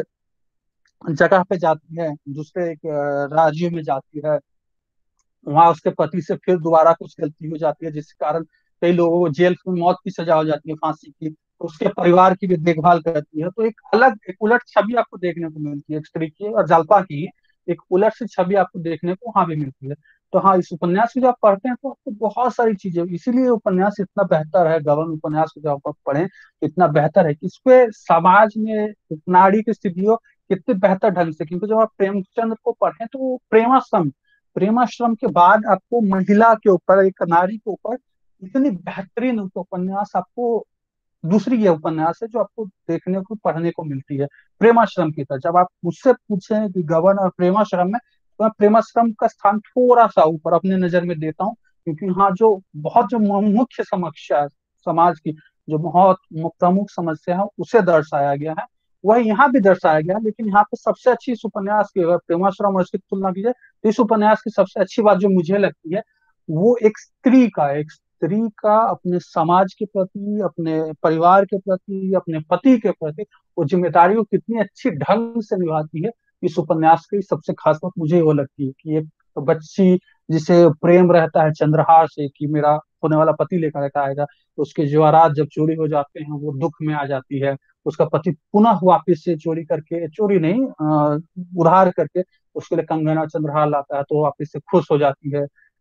जगह पे जाती है, दूसरे एक अ, राज्य में जाती है, वहां उसके पति से फिर दोबारा कुछ गलती हो जाती है जिसके कारण कई लोगों को जेल में मौत की सजा हो जाती है, फांसी की, तो उसके परिवार की भी देखभाल करती है। तो एक अलग, एक उलट छवि आपको देखने को मिलती है एक स्त्री की और जालपा की, एक उलट सी छवि आपको देखने को वहां भी मिलती है। तो हाँ, इस उपन्यास को जब आप पढ़ते हैं तो आपको बहुत सारी चीजें, इसीलिए उपन्यास इतना बेहतर है, गबन उपन्यास को जब आप पढ़ें तो इतना बेहतर है कि इसपे समाज में नारी की स्थिति हो कितने बेहतर ढंग से। क्योंकि जब आप प्रेमचंद्र को पढ़ें तो वो प्रेमाश्रम, प्रेमाश्रम के बाद आपको महिला के ऊपर, एक नारी के ऊपर इतनी बेहतरीन उपन्यास आपको, दूसरी ये उपन्यास है जो आपको देखने को, पढ़ने को मिलती है प्रेमाश्रम की तरह। जब आप मुझसे पूछें कि गबन और प्रेमाश्रम में, तो मैं प्रेमाश्रम का स्थान थोड़ा सा ऊपर अपने नजर में देता हूँ, क्योंकि यहाँ जो बहुत जो मुख्य समस्या है समाज की, जो बहुत प्रमुख समस्या है उसे दर्शाया गया है, वह यहाँ भी दर्शाया गया है। लेकिन यहाँ पे सबसे अच्छी इस उपन्यास की, अगर प्रेमाश्रम और इसकी तुलना की जाए, तो इस उपन्यास की सबसे अच्छी बात जो मुझे लगती है, वो एक स्त्री का, एक स्त्री का अपने समाज के प्रति, अपने परिवार के प्रति, अपने पति के प्रति वो जिम्मेदारी को कितनी अच्छी ढंग से निभाती है। इस उपन्यास की सबसे खास बात मुझे वो लगती है कि एक बच्ची जिसे प्रेम रहता है चंद्रहार से कि मेरा होने वाला पति लेकर के आएगा, तो उसके जेवरात जब चोरी हो जाते हैं वो दुख में आ जाती है। उसका पति पुनः वापिस से चोरी करके, चोरी नहीं, अ, उधार करके उसके लिए कंगना चंद्रहार लाता है, तो वो वापिस से खुश हो जाती है।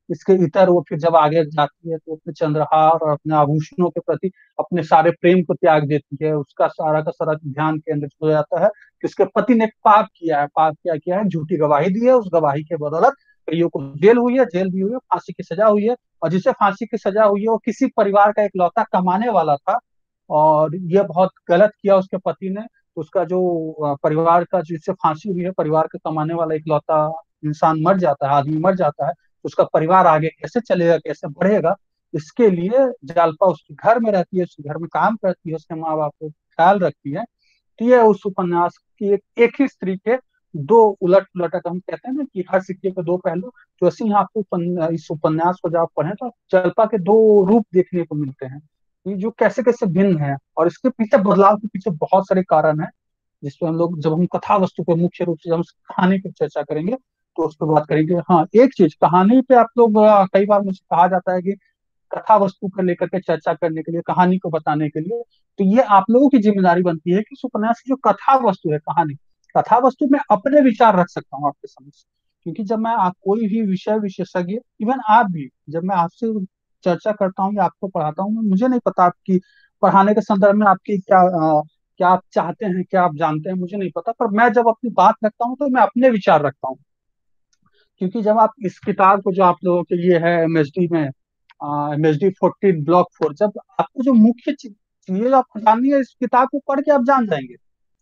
इसके इतर वो फिर जब आगे जाती है तो अपने चंद्रहार और अपने आभूषणों के प्रति अपने सारे प्रेम को त्याग देती है। उसका सारा का सारा ध्यान केंद्रित हो जाता है कि उसके पति ने पाप किया है। पाप क्या किया है? झूठी गवाही दी है। उस गवाही के बदौलत कईयों को जेल हुई है, जेल भी हुई है, फांसी की सजा हुई है। और जिसे फांसी की सजा हुई है वो किसी परिवार का इकलौता कमाने वाला था, और ये बहुत गलत किया उसके पति ने। तो उसका जो अ, परिवार का जिससे फांसी हुई है, परिवार का कमाने वाला इकलौता इंसान मर जाता है, आदमी मर जाता है, तो उसका परिवार आगे कैसे चलेगा, कैसे बढ़ेगा? इसके लिए जालपा उसके घर में रहती है, उसके घर में काम करती है, उसके माँ बाप को ख्याल रखती है। तो ये उस उपन्यास की एक, एक ही स्त्री के दो उलट पुलट, हम कहते हैं ना कि हर सिक्के के दो पहलू। तो ऐसे ही आपको उपन्या- इस उपन्यास को जब आप पढ़ें तो जलपा के दो रूप देखने को मिलते हैं, ये जो कैसे कैसे भिन्न है। और इसके पीछे बदलाव के पीछे बहुत सारे कारण हैं, जिसपे हम लोग जब हम कथा वस्तु पे मुख्य रूप से जब हम कहानी पे चर्चा करेंगे तो उस पर बात करेंगे। हाँ, एक चीज कहानी पे आप लोग अ, कई बार मुझे कहा जाता है कि कथा वस्तु को लेकर के चर्चा करने के लिए, कहानी को बताने के लिए, तो ये आप लोगों की जिम्मेदारी बनती है कि उस उपन्यास की जो कथा वस्तु है, कहानी, कथा वस्तु में अपने विचार रख सकता हूँ आपके समक्ष। क्योंकि जब मैं आप कोई भी विषय विशेषज्ञ, इवन आप भी, जब मैं आपसे चर्चा करता हूँ या आपको पढ़ाता हूँ, मुझे नहीं पता आपकी पढ़ाने के संदर्भ में आपकी क्या अ, क्या आप चाहते हैं, क्या आप जानते हैं, मुझे नहीं पता। पर मैं जब अपनी बात रखता हूँ तो मैं अपने विचार रखता हूँ। क्योंकि जब आप इस किताब को, जो आप लोगों के लिए है एमएसडी में, M S D fourteen block four, जब आपको जो मुख्य चीज चीजें आपको जाननी है, इस किताब को पढ़ के आप जान जाएंगे।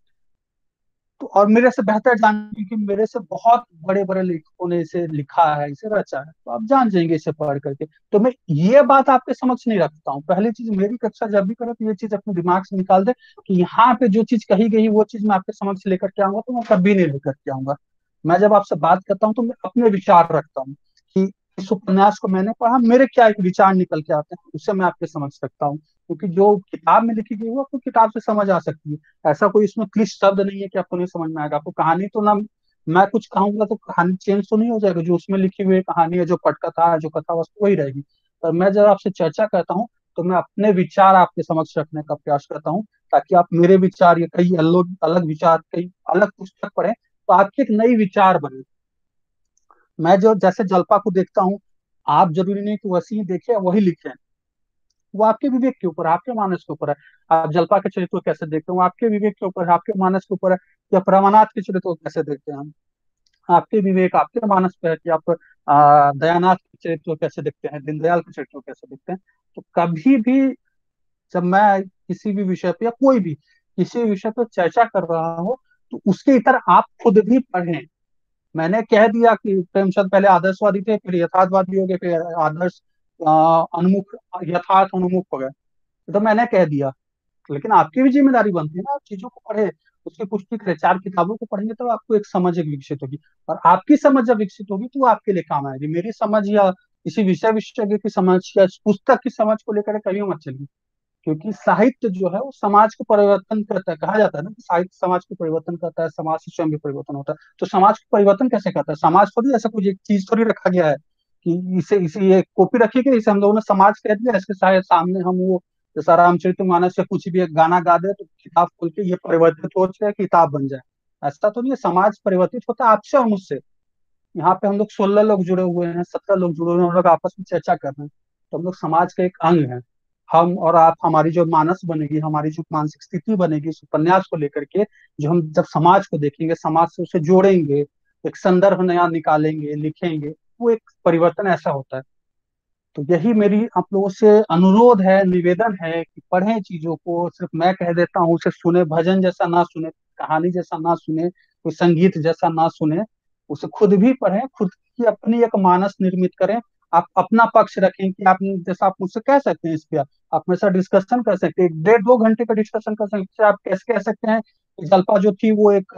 तो और मेरे से बेहतर जान, क्योंकि मेरे से बहुत बड़े बड़े लेखकों ने इसे लिखा है, इसे रचा है, तो आप जान जाएंगे इसे पढ़ करके। तो मैं ये बात आपके समक्ष नहीं रखता हूँ। पहली चीज, मेरी कक्षा जब भी करो तो ये चीज अपने दिमाग से निकाल दे कि यहाँ पे जो चीज कही गई वो चीज मैं आपके समक्ष लेकर के आऊंगा, तो मैं कभी नहीं लेकर के आऊंगा। मैं जब आपसे बात करता हूँ तो मैं अपने विचार रखता हूँ कि इस उपन्यास को मैंने पढ़ा, मेरे क्या एक विचार निकल के आते हैं, उससे मैं आपके समक्ष रखता हूँ। क्योंकि जो किताब में लिखी गई है वो आपको किताब से समझ आ सकती है। ऐसा कोई इसमें क्लिष्ट शब्द नहीं है कि आपको नहीं समझ में आएगा। आपको कहानी तो ना, मैं कुछ कहूंगा तो कहानी चेंज तो नहीं हो जाएगा, जो उसमें लिखी हुई कहानी है, जो पटकथा है, जो कथा वस्तु, वही रहेगी। पर मैं जब आपसे चर्चा करता हूँ तो मैं अपने विचार आपके समक्ष रखने का प्रयास करता हूँ, ताकि आप मेरे विचार या कई अलग अलग विचार, कई अलग पुस्तक पढ़ें तो आपके एक नई विचार बने। मैं जो जैसे जलपा को देखता हूँ, आप जरूरी नहीं कि वैसे ही देखें वही लिखें। वो आपके विवेक के ऊपर है, आपके मानस के ऊपर है। आप जलपा के चरित्र को कैसे देखते हो, वो आपके विवेक के ऊपर है, आपके मानस के ऊपर है। या परमानाथ के चरित्र को कैसे देखते हैं हम, आपके विवेक, आपके मानस पे है कि आप आ, दयानाथ के चरित्र को कैसे देखते हैं, दीनदयाल के चरित्र को कैसे देखते हैं। तो कभी भी जब मैं किसी भी विषय पे या कोई भी किसी विषय पर चर्चा कर रहा हूँ, तो उसके इतर आप खुद भी पढ़ें। मैंने कह दिया कि प्रेमचंद पहले आदर्शवादी थे, फिर यथार्थवादी हो गए, फिर आदर्श आ, उन्मुख, यथार्थ उन्मुख हो गए। तो मैंने कह दिया, लेकिन आपकी भी जिम्मेदारी बनती है ना, आप चीजों को पढ़े, उसकी पुष्टि करें। चार किताबों को पढ़ेंगे तो आपको एक समझ एक विकसित होगी। और आपकी समझ जब विकसित होगी तो वो आपके लिए काम आएगी। मेरी समझ या किसी विषय विशेषज्ञ की समझ या इस पुस्तक की समझ को लेकर कभी मत चलिए। क्योंकि साहित्य जो है वो समाज को परिवर्तन करता है। कहा जाता है ना कि साहित्य समाज को परिवर्तन करता है, समाज से स्वयं भी परिवर्तन होता है। तो समाज को परिवर्तन कैसे करता है? समाज थोड़ी ऐसा कुछ एक चीज थोड़ी रखा गया है कि इसे इसी एक कॉपी रखी गई, इसे हम लोगों ने समाज कह दिया, इसके शायद सामने हम वो जैसा रामचरितमानस से कुछ भी एक गाना गा दे तो किताब खोल के ये परिवर्तित हो जाए, किताब बन जाए। ऐसा तो नहीं है। समाज परिवर्तित होता है आपसे और मुझसे। यहाँ पे हम लोग सोलह लोग जुड़े हुए हैं, सत्रह लोग जुड़े हुए हैं, हम लोग आपस में चर्चा कर रहे हैं। तो हम लोग समाज का एक अंग है। हम और आप, हमारी जो मानस बनेगी, हमारी जो मानसिक स्थिति बनेगी इस उपन्यास को लेकर के, जो हम जब समाज को देखेंगे, समाज से उसे जोड़ेंगे, एक संदर्भ नया निकालेंगे, लिखेंगे, वो एक परिवर्तन ऐसा होता है। तो यही मेरी आप लोगों से अनुरोध है, निवेदन है कि पढ़ें चीजों को। सिर्फ मैं कह देता हूँ उसे सुने, भजन जैसा ना सुने, कहानी जैसा ना सुने, कोई संगीत जैसा ना सुने। उसे खुद भी पढ़ें, खुद की अपनी एक मानस निर्मित करें। आप अपना पक्ष रखें कि आप, जैसा आप मुझसे कह सकते हैं इस पे, आप मेरे साथ डिस्कशन कर सकते हैं, एक डेढ़ दो घंटे का डिस्कशन कर सकते हैं। आप कैसे कह सकते हैं कि जल्पा जो थी वो एक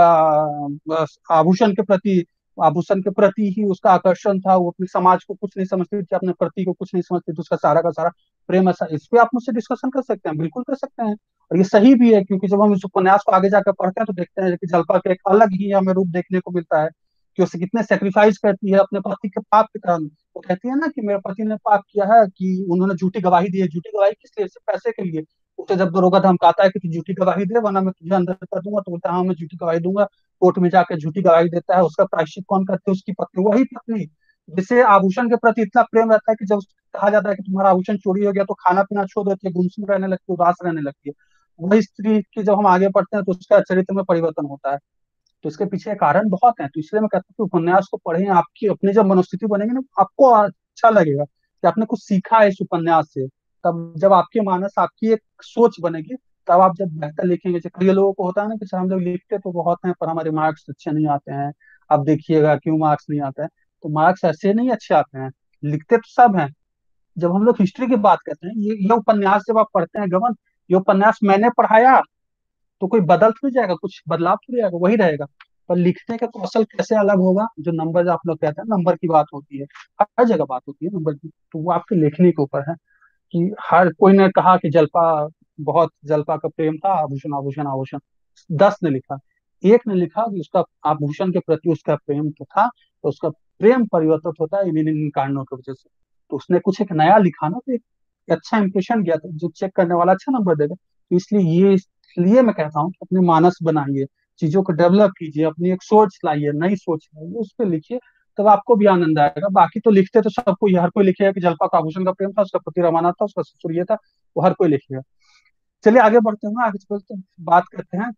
आ, आभूषण के प्रति, आभूषण के प्रति ही उसका आकर्षण था, वो अपने समाज को कुछ नहीं समझती थी, अपने प्रति को कुछ नहीं समझती थी, उसका सारा का सारा प्रेम ऐसा। इस पे आप मुझसे डिस्कशन कर सकते हैं, बिल्कुल कर सकते हैं। और ये सही भी है, क्योंकि जब हम इस उपन्यास को आगे जाकर पढ़ते हैं तो देखते हैं कि जल्पा का एक अलग ही हमें रूप देखने को मिलता है, कि उसे कितने सेक्रीफाइस करती है अपने पति के पाप के कारण। वो कहती है ना कि मेरे पति ने पाप किया है, कि उन्होंने झूठी गवाही दी है। झूठी गवाही किस लिए? सिर्फ पैसे के लिए। उसे जब दरोगा धमकाता है कि तू झूठी गवाही दे वरना मैं तुझे अंदर कर दूंगा, तो बोलता है हाँ मैं झूठी गवाही दूंगा। कोर्ट में जाकर झूठी गवाही देता है। उसका प्रायश्चित कौन करते है? उसकी पत्नी, वही पत्नी जिसे आभूषण के प्रति इतना प्रेम रहता है कि जब उसको कहा जाता है कि तुम्हारा आभूषण चोरी हो गया, तो खाना पीना छोड़ देती है, गुमसुम रहने लगती है, उदास रहने लगती है। वही स्त्री की जब हम आगे बढ़ते हैं तो उसका चरित्र में परिवर्तन होता है। तो इसके पीछे कारण बहुत है, तो इसलिए मैं कहता हूँ कि उपन्यास को पढ़ें, आपकी अपनी जब मनोस्थिति बनेगी ना, आपको अच्छा लगेगा कि आपने कुछ सीखा है इस उपन्यास से। तब जब आपके मानस, आपकी एक सोच बनेगी, तब आप जब बेहतर लिखेंगे। जैसे कई लोगों को होता है ना कि सर हम लोग लिखते तो बहुत हैं पर हमारे मार्क्स अच्छे नहीं आते हैं, अब देखिएगा क्यों मार्क्स नहीं आते हैं। तो मार्क्स ऐसे नहीं अच्छे आते हैं, लिखते तो सब हैं। जब हम लोग हिस्ट्री की बात करते हैं, ये ये उपन्यास जब आप पढ़ते हैं गगन, ये उपन्यास मैंने पढ़ाया तो कोई बदल थोड़ी जाएगा, कुछ बदलाव थोड़ी आएगा, वही रहेगा। पर लिखने का कौशल कैसे अलग होगा, जो नंबर आप लोग कहते हैं, नंबर की बात होती है, हर जगह बात होती है नंबर की, तो वो आपके लिखने के ऊपर है। कि हर कोई ने कहा कि जलपा, बहुत जलपा का प्रेम था, आभूषण आभूषण आभूषण, दस ने लिखा, एक ने लिखा कि उसका आभूषण के प्रति उसका प्रेम तो था, तो उसका प्रेम परिवर्तित होता है इन इन इन कारणों की वजह से। तो उसने कुछ एक नया लिखा ना, तो एक अच्छा इंप्रेशन गया, तो जो चेक करने वाला अच्छा नंबर देगा। तो इसलिए ये इसलिए मैं कहता हूँ कि अपने मानस बनाइए, चीजों को डेवलप कीजिए, अपनी एक सोच लाइए, नई सोच लाइए, उस पर लिखिए, तब आपको भी आनंद आएगा। बाकी तो लिखते तो सबको, हर कोई लिखेगा कि जलपा का आभूषण का प्रेम था, उसका पति रमानाथ था, उसका ससुर ये था, वो हर कोई लिखेगा। चलिए आगे बढ़ते हैं, आगे चलते हैं, बात करते हैं।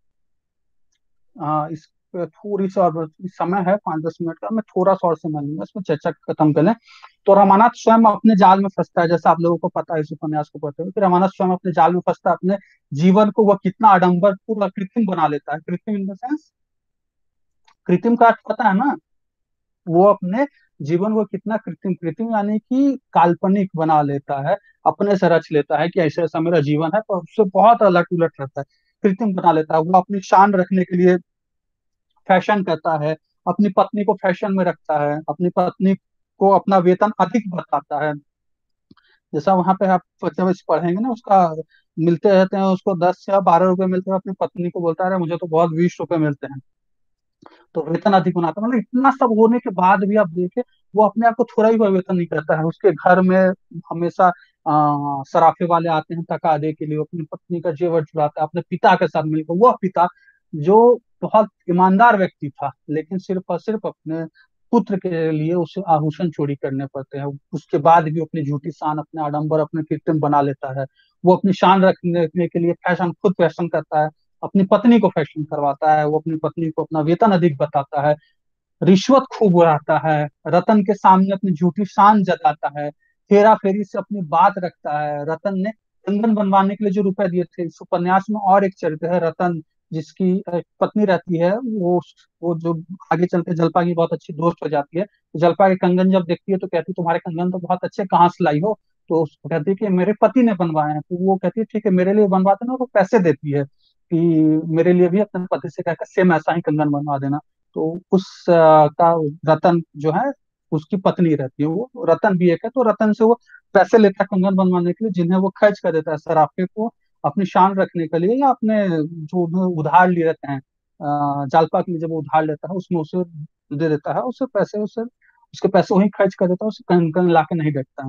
आ, इस पे थोड़ी सी और इस समय है पाँच दस मिनट का, मैं थोड़ा सा और समय लूंगा इसमें, चर्चा खत्म कर लें। तो रामानाथ स्वयं अपने जाल में फंसता है, जैसा आप लोगों को पता है इस उपन्यास को पढ़ते हुए कि रामानाथ स्वयं अपने जाल में फंसता है। अपने जीवन को वह कितना आडंबर पूरा कृत्रिम बना लेता है, कृत्रिम इन द सेंस, कृत्रिम का अर्थ पता है ना, वो अपने जीवन को कितना कृत्रिम, कृत्रिम यानी कि काल्पनिक बना लेता है, अपने से रच लेता है कि ऐसा ऐसा मेरा जीवन है, पर उससे बहुत अलग उलट रहता है, कृत्रिम बना लेता है। वो अपनी शान रखने के लिए फैशन करता है, अपनी पत्नी को फैशन में रखता है, अपनी पत्नी को अपना वेतन अधिक बताता है। जैसा वहां पे आप जब इस पढ़ेंगे ना, उसका मिलते रहते हैं उसको दस या बारह रुपए मिलते हैं, अपनी पत्नी को बोलता है मुझे तो बहुत बीस रुपए मिलते हैं, तो वेतन अधिक बनाता है। मतलब इतना सब होने के बाद भी आप देखें, वो अपने आप को थोड़ा भी परिवर्तन नहीं करता है। उसके घर में हमेशा आ, सराफे वाले आते हैं तकादे के लिए, वो अपनी पत्नी का जेवर चुराता है अपने पिता के साथ मिलकर। वह पिता जो बहुत ईमानदार व्यक्ति था, लेकिन सिर्फ और सिर्फ अपने पुत्र के लिए उसे आभूषण चोरी करने पड़ते हैं। उसके बाद भी अपनी झूठी शान, अपने आडंबर, अपने कृत्रिम बना लेता है। वो अपनी शान रखने रखने के लिए फैशन, खुद फैशन करता है, अपनी पत्नी को फैशन करवाता है, वो अपनी पत्नी को अपना वेतन अधिक बताता है, रिश्वत खूब उड़ाता है, रतन के सामने अपनी झूठी शान जताता है, हेरा फेरी से अपनी बात रखता है। रतन ने कंगन बनवाने के लिए जो रुपए दिए थे, इस उपन्यास में और एक चरित्र है रतन, जिसकी एक पत्नी रहती है, वो वो जो आगे चलते जलपा की बहुत अच्छी दोस्त हो जाती है। तो जलपा के कंगन जब देखती है तो कहती है तुम्हारे कंगन तो बहुत अच्छे, कहाँ से लाई हो? तो उसको कहती है कि मेरे पति ने बनवाए हैं। तो वो कहती है ठीक है मेरे लिए बनवा देना, तो पैसे देती है कि मेरे लिए भी अपने पति से कहकर सेम ऐसा ही कंगन बनवा देना। तो उस अ, का रतन जो है, उसकी पत्नी रहती है, वो रतन भी एक है, तो रतन से वो पैसे लेता है कंगन बनवाने के लिए, जिन्हें वो खर्च कर देता है सराफे को अपनी शान रखने के लिए, या अपने जो उन्हें उधार लिए रहते हैं अ, जालपा के लिए, जब वो उधार लेता है उसमें उसे दे देता है, उससे पैसे, उसे उसके पैसे वहीं खर्च कर देता है, उसे कंगन ला के नहीं देखता है।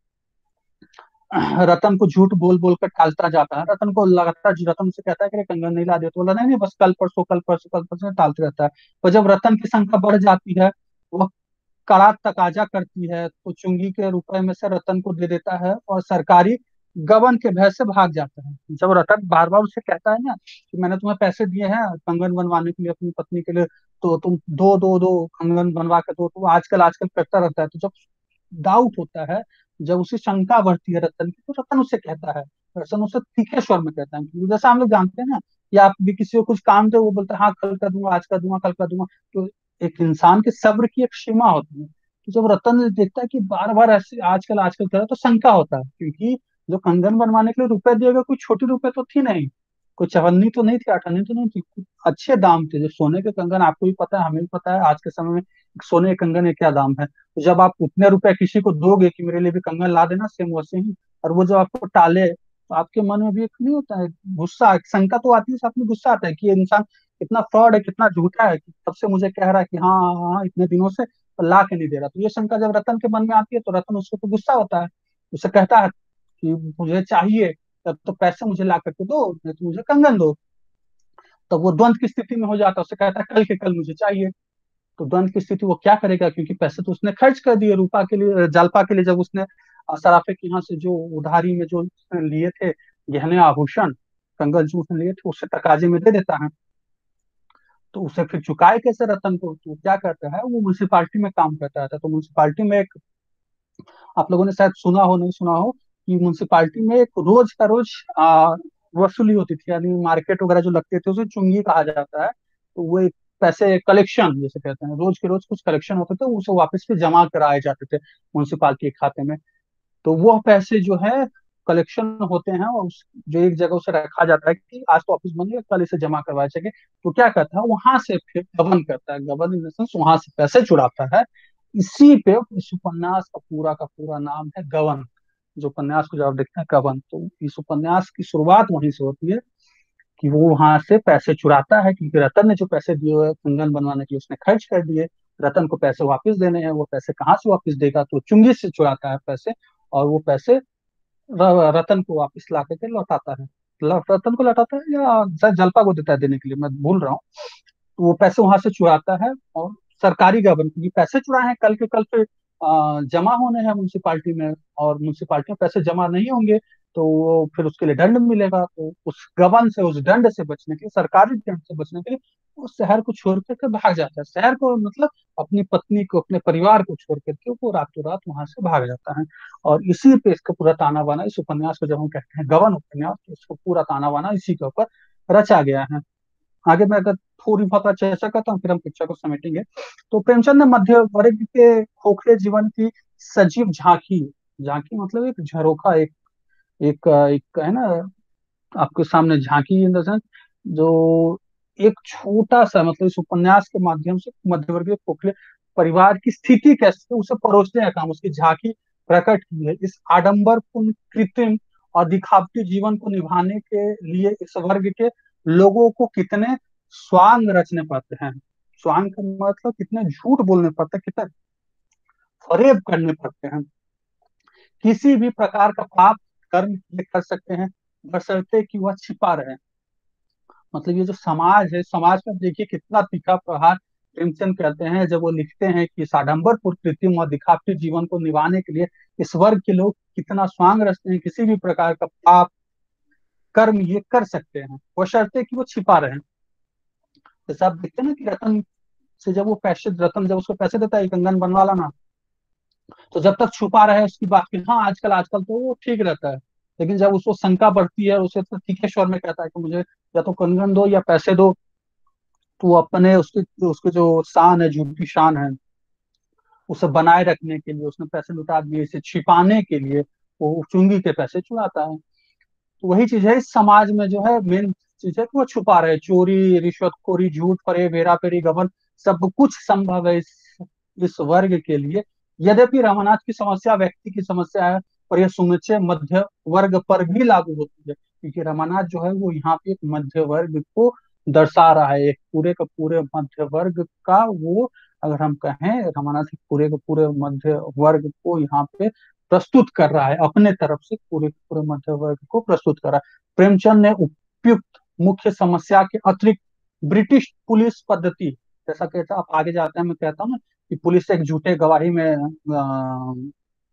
रतन को झूठ बोल बोल कर टालता जाता है, रतन को लगातार, रतन से कहता है कि अरे कंगन नहीं ला दे, तो बोला नहीं नहीं बस कल परसों कल परसों कल परसों टालते रहता है। पर जब रतन की संख्या बढ़ जाती है, वह कड़ा तकाजा करती है, तो चुंगी के रुपए में से रतन को दे देता है और सरकारी गबन के भय से भाग जाता है। जब रतन बार बार उसे कहता है ना कि मैंने तुम्हें पैसे दिए हैं कंगन बनवाने के लिए अपनी पत्नी के लिए, तो तुम दो दो दो कंगन बनवा के दो, तो वो आजकल आजकल करता रहता है। तो जब डाउट होता है, जब उसे शंका बढ़ती है रतन की, तो रतन उसे कहता है, रतन उसे तीखे स्वर में कहता है, क्योंकि जैसा हम लोग जानते हैं ना कि आप भी किसी को कुछ काम दे, वो बोलता है हाँ कल कर दूंगा, आज कर दूंगा, कल कर दूंगा। तो एक इंसान के सब्र की एक सीमा होती है। तो जब रतन देखता है कि बार बार ऐसे आजकल आजकल कर रहा है, तो शंका होता है, क्योंकि जो कंगन बनवाने के लिए रुपए दिएगा, कोई छोटी रुपए तो थी नहीं, कोई चवन्नी तो नहीं थी, अठन्नी तो नहीं थी, कुछ अच्छे दाम थे। जो सोने के कंगन, आपको भी पता है हमें भी पता है आज के समय में सोने के कंगन के क्या दाम है। तो जब आप उतने रुपए किसी को दोगे कि मेरे लिए भी कंगन ला देना सेम वैसे ही, और वो जब आपको टाले, तो आपके मन में भी एक नहीं होता है गुस्सा, एक शंका तो आती है, साथ में गुस्सा आता है कि ये इंसान कितना फ्रॉड है, कितना झूठा है, कि तब से मुझे कह रहा है कि हाँ हाँ हाँ, इतने दिनों से, पर ला के नहीं दे रहा। तो ये शंका जब रतन के मन में आती है, तो रतन उसको तो गुस्सा होता है, उसे कहता है कि मुझे चाहिए, तब तो पैसे मुझे ला करके दो, नहीं तो मुझे कंगन दो। तब वो द्वंद की स्थिति में हो जाता है, उसे कहता है कल के कल मुझे चाहिए। तो द्वंद की स्थिति वो क्या करेगा, क्योंकि पैसे तो उसने खर्च कर दिए रूपा के लिए, जालपा के लिए। जब उसने अ, सराफे के यहाँ से जो उधारी में जो उसने लिए थे गहने आभूषण, कंगन जो उसने लिए थे, उससे तकाजे में दे देता है। तो उसे फिर चुकाए कैसे रतन को? तो क्या करता है, वो म्यूनसिपालिटी में काम करता था। तो म्यूनसिपालिटी में एक, आप लोगों ने शायद सुना हो नहीं सुना हो, कि म्यूनसिपालिटी में एक रोज का रोज आ, वसूली होती थी, यानी मार्केट वगैरह जो लगते थे उसे चुंगी कहा जाता है। तो वो एक पैसे कलेक्शन जैसे कहते हैं, रोज के रोज कुछ कलेक्शन होते थे, उसे वापस फिर जमा कराए जाते थे म्यूनसिपालिटी के खाते में। तो वो पैसे जो है कलेक्शन होते हैं, और उस जो एक जगह उसे रखा जाता है कि आज तो ऑफिस बंद है, कल इसे जमा करवाया जाएगा। तो क्या करता है, वहां से फिर गबन करता है, गबन इन द सेंस वहां से पैसे चुराता है। इसी पे इस उपन्यास का पूरा का पूरा नाम है गबन। जो उपन्यास को जब आप देखते हैं गबन, तो इस उपन्यास की शुरुआत वहीं से होती है, कि वो वहां से पैसे चुराता है, क्योंकि रतन ने जो पैसे दिए हुए कंगन बनवाने के लिए उसने खर्च कर दिए। रतन को पैसे वापस देने हैं, वो पैसे कहाँ से वापस देगा, तो चुंगी से चुराता है पैसे। और वो पैसे र- रतन को वापस ला करके लौटाता है। ल- रतन को लौटाता है या शायद जलपा को देता है देने के लिए, मैं भूल रहा हूँ। तो वो पैसे वहां से चुराता है, और सरकारी गबन, क्योंकि पैसे चुराए हैं, कल के कल फिर अ, जमा होने हैं म्यूनसिपालिटी में, और म्यूनसिपालिटी में पैसे जमा नहीं होंगे तो वो फिर उसके लिए दंड मिलेगा। तो उस गबन से, उस दंड से बचने के लिए, सरकारी दंड से बचने के लिए, वो शहर को छोड़ करके भाग जाता है। शहर को मतलब अपनी पत्नी को, अपने परिवार को छोड़ करके वो रातों रात वहां से भाग जाता है। और इसी पे इसका पूरा ताना बाना, इस उपन्यास को जब हम कहते हैं गबन उपन्यास, तो इसको पूरा ताना बाना इसी के ऊपर रचा गया है। आगे मैं अगर थोड़ी बहुत चर्चा करता हूँ, फिर हम पिक्चर को समेटेंगे। तो प्रेमचंद ने मध्य वर्ग के खोखले जीवन की सजीव झांकी, झांकी मतलब एक झरोखा, एक एक एक है ना, आपके सामने झांकी इन द सेंस, जो एक छोटा सा, मतलब इस उपन्यास के माध्यम से मध्यवर्गीय खोखले परिवार की स्थिति कैसे, उसे परोसने का काम, उसकी झांकी प्रकट की है। इस आडंबरपूर्ण, कृत्रिम और दिखावटी जीवन को निभाने के लिए इस वर्ग के लोगों को कितने स्वांग रचने पड़ते हैं। स्वांग का मतलब कितने झूठ बोलने पड़ते हैं, कितने फरेब करने पड़ते हैं। किसी भी प्रकार का पाप कर्म ये कर सकते हैं, बशर्ते कि वह छिपा रहे। मतलब ये जो समाज है, समाज में देखिए कितना तीखा प्रहार प्रेमचंद कहते हैं, जब वो लिखते हैं कि साडंबरपुर, कृत्रिम और दिखावटी जीवन को निभाने के लिए इस वर्ग के लोग कितना स्वांग रचते हैं, किसी भी प्रकार का पाप कर्म ये कर सकते हैं, बशर्ते कि वो छिपा रहे। जैसे आप देखते हैं ना कि रतन से जब वो पैसे, रतन जब उसको पैसे देता है कंगन बनवा लाना, तो जब तक छुपा रहे उसकी बात की, हाँ आजकल आजकल तो वो ठीक रहता है। लेकिन जब उसको शंका बढ़ती है, उसे तो तीखे स्वर में कहता है कि मुझे या तो कंगन दो या पैसे दो, तो वो अपने उसकी उसकी जो शान है, झूठी शान है, उसे बनाए रखने के लिए उसने पैसे लुटा दिए, इसे छिपाने के लिए वो चुंगी के पैसे चुराता है। तो वही चीज है, इस समाज में जो है मेन चीज है कि वो छुपा रहे। चोरी, रिश्वतखोरी, झूठ, फरेब, हेरा फेरी, गबन, सब कुछ संभव है इस इस वर्ग के लिए। यद्यपि रामानाथ की समस्या व्यक्ति की समस्या है, और यह समूचे मध्य वर्ग पर भी लागू होती है, क्योंकि रामानाथ जो है वो यहाँ पे एक मध्य वर्ग को दर्शा रहा है, एक पूरे का पूरे मध्य वर्ग का वो, अगर हम कहें रामानाथ एक पूरे के पूरे मध्य वर्ग को यहाँ पे प्रस्तुत कर रहा है, अपने तरफ से पूरे पूरे मध्य वर्ग को प्रस्तुत कर रहा है। प्रेमचंद ने उपयुक्त मुख्य समस्या के अतिरिक्त ब्रिटिश पुलिस पद्धति, जैसा कहता आप आगे जाते हैं, मैं कहता हूँ ना कि पुलिस एक झूठे गवाही में अ,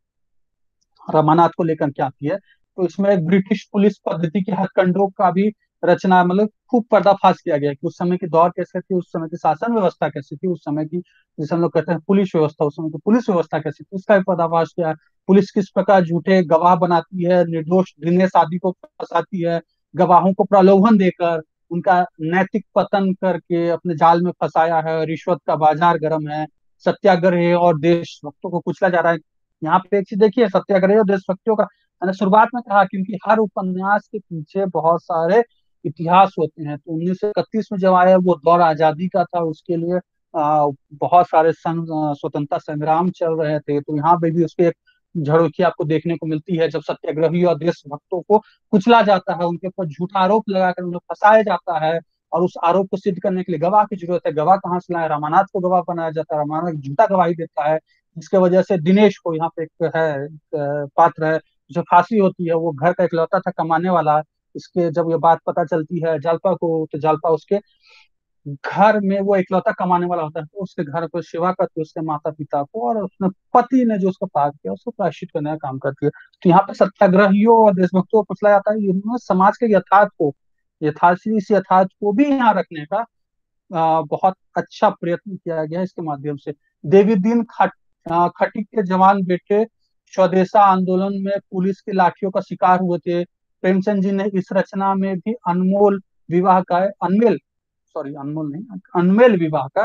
रमानाथ को लेकर के आती है, तो इसमें एक ब्रिटिश पुलिस पद्धति के हथकंडों का भी रचना, मतलब खूब पर्दाफाश किया गया कि उस समय की दौर कैसे थी, उस समय की शासन व्यवस्था कैसी थी, उस समय की जिसे हम लोग कहते हैं पुलिस व्यवस्था, उस समय की पुलिस व्यवस्था कैसी थी, उसका भी पर्दाफाश किया है। पुलिस किस प्रकार झूठे गवाह बनाती है, निर्दोष दिनेश आदि को फंसाती है, गवाहों को प्रलोभन देकर उनका नैतिक पतन करके अपने जाल में फंसाया है। रिश्वत का बाजार गर्म है, सत्याग्रह और देशभक्तों को कुचला जा रहा है। यहाँ पे एक चीज देखिए, सत्याग्रह और देशभक्तियों का मैंने शुरुआत में कहा, क्योंकि हर उपन्यास के पीछे बहुत सारे इतिहास होते हैं। तो उन्नीस सौ इकतीस में जब आया वो दौर आजादी का था, उसके लिए आ, बहुत सारे संघ स्वतंत्रता संग्राम चल रहे थे। तो यहाँ पे भी उसके एक झड़की आपको देखने को मिलती है, जब सत्याग्रही और देशभक्तों को कुचला जाता है, उनके ऊपर झूठा आरोप लगाकर उन्हें फंसाया जाता है। और उस आरोप को सिद्ध करने के लिए गवाह की जरूरत है। गवाह कहाँ से लाए? रामानाथ को गवाह बनाया जाता है, रामानाथ झूठा गवाही देता है, जिसके वजह से दिनेश को, यहाँ पे एक है एक पात्र है जो फांसी होती है, वो घर का इकलौता था कमाने वाला। इसके जब ये बात पता चलती है जालपा को, तो जालपा उसके घर में वो इकलौता कमाने वाला होता है, तो उसके घर पर सेवा करती है उसके माता पिता को, और उसने पति ने जो उसका पाप किया उसको प्रायश्चित करने का काम करती है। तो यहाँ पे सत्याग्रहियों और देशभक्तों को फुसलाया जाता है, इन्होंने समाज के यथार्थ को, यथार्थ इस यथार्थ को भी यहाँ रखने का आ, बहुत अच्छा प्रयत्न किया गया है इसके माध्यम से। देवी दीन खट, आ, खटी के जवान बेटे स्वदेशा आंदोलन में पुलिस की लाठियों का शिकार हुए थे। प्रेमचंद जी ने इस रचना में भी अनमोल विवाह का, अनमेल, सॉरी अनमोल नहीं, अनमेल विवाह का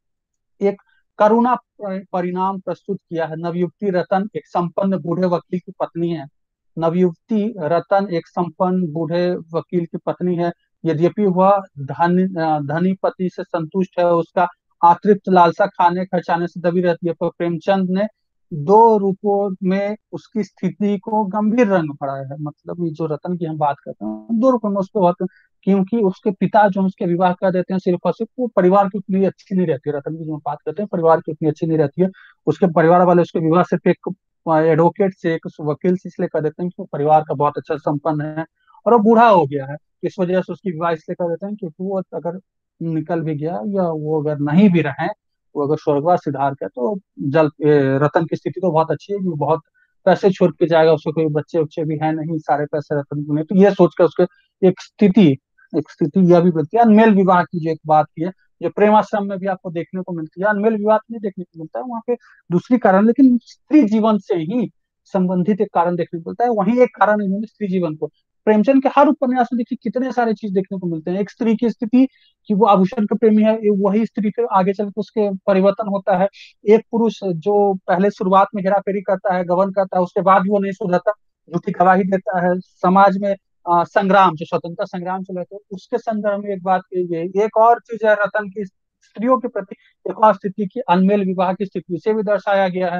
एक करुणा परिणाम प्रस्तुत किया है। नवयुवती रतन एक संपन्न बूढ़े वकील की पत्नी है। नवयुवती रतन एक संपन्न बूढ़े वकील की पत्नी है। यद्यपि वह धन धनी पति से संतुष्ट है, उसका अतृप्त लालसा खाने खर्चाने से दबी रहती है, पर प्रेमचंद ने दो रूपों में उसकी स्थिति को गंभीर रंग भराया है। मतलब ये जो रतन की हम बात करते हैं, दो रूपों में उसको बहुत, क्योंकि उसके पिता जो उसके विवाह कर देते हैं सिर्फ और सिर्फ, वो परिवार की उतनी अच्छी नहीं रहती है। रतन की जो हम बात करते हैं परिवार की उतनी अच्छी नहीं रहती है। उसके परिवार वाले उसके विवाह सिर्फ एक एडवोकेट से, एक वकील से इसलिए कर देते हैं कि वो परिवार का बहुत अच्छा संपन्न है और वो बूढ़ा हो गया है। इस वजह से उसकी विवाह इसलिए कर देते हैं क्योंकि वो अगर निकल भी गया या वो अगर नहीं भी रहे, वो अगर स्वर्गवास सिधार के, तो जल ए, रतन की स्थिति तो बहुत अच्छी है कि वो बहुत पैसे छोड़ के जाएगा, उसके कोई बच्चे उच्चे भी है नहीं, सारे पैसे रतन को नहीं। तो ये सोचकर उसके एक स्थिति एक स्थिति यह भी बनती है। अनमेल विवाह की जो एक बात की है, जो प्रेमाश्रम में भी आपको देखने को मिलती है, अनमेल विवाह नहीं देखने को मिलता है वहाँ पे, दूसरी कारण, लेकिन स्त्री जीवन से ही संबंधित एक कारण देखने को मिलता है। वही एक कारण इन्होंने स्त्री जीवन को, प्रेमचंद के हर उपन्यास में देखिए कितने सारे चीज देखने को मिलते हैं। एक स्त्री की स्थिति कि वो आभूषण का प्रेमी है, वही स्त्री फिर आगे चल के उसके परिवर्तन होता है। एक पुरुष जो पहले शुरुआत में हेरा फेरी करता है, गबन करता है, उसके बाद भी वो नहीं सुधरता, झूठी गवाही देता है समाज में। अ, संग्राम जो स्वतंत्रता संग्राम चल रहे थे उसके संदर्भ में एक बात कही गई। एक और चीज है रतन की स्त्रियों के प्रति एक और स्थिति की, अनमेल विवाह की स्थिति से भी दर्शाया गया है।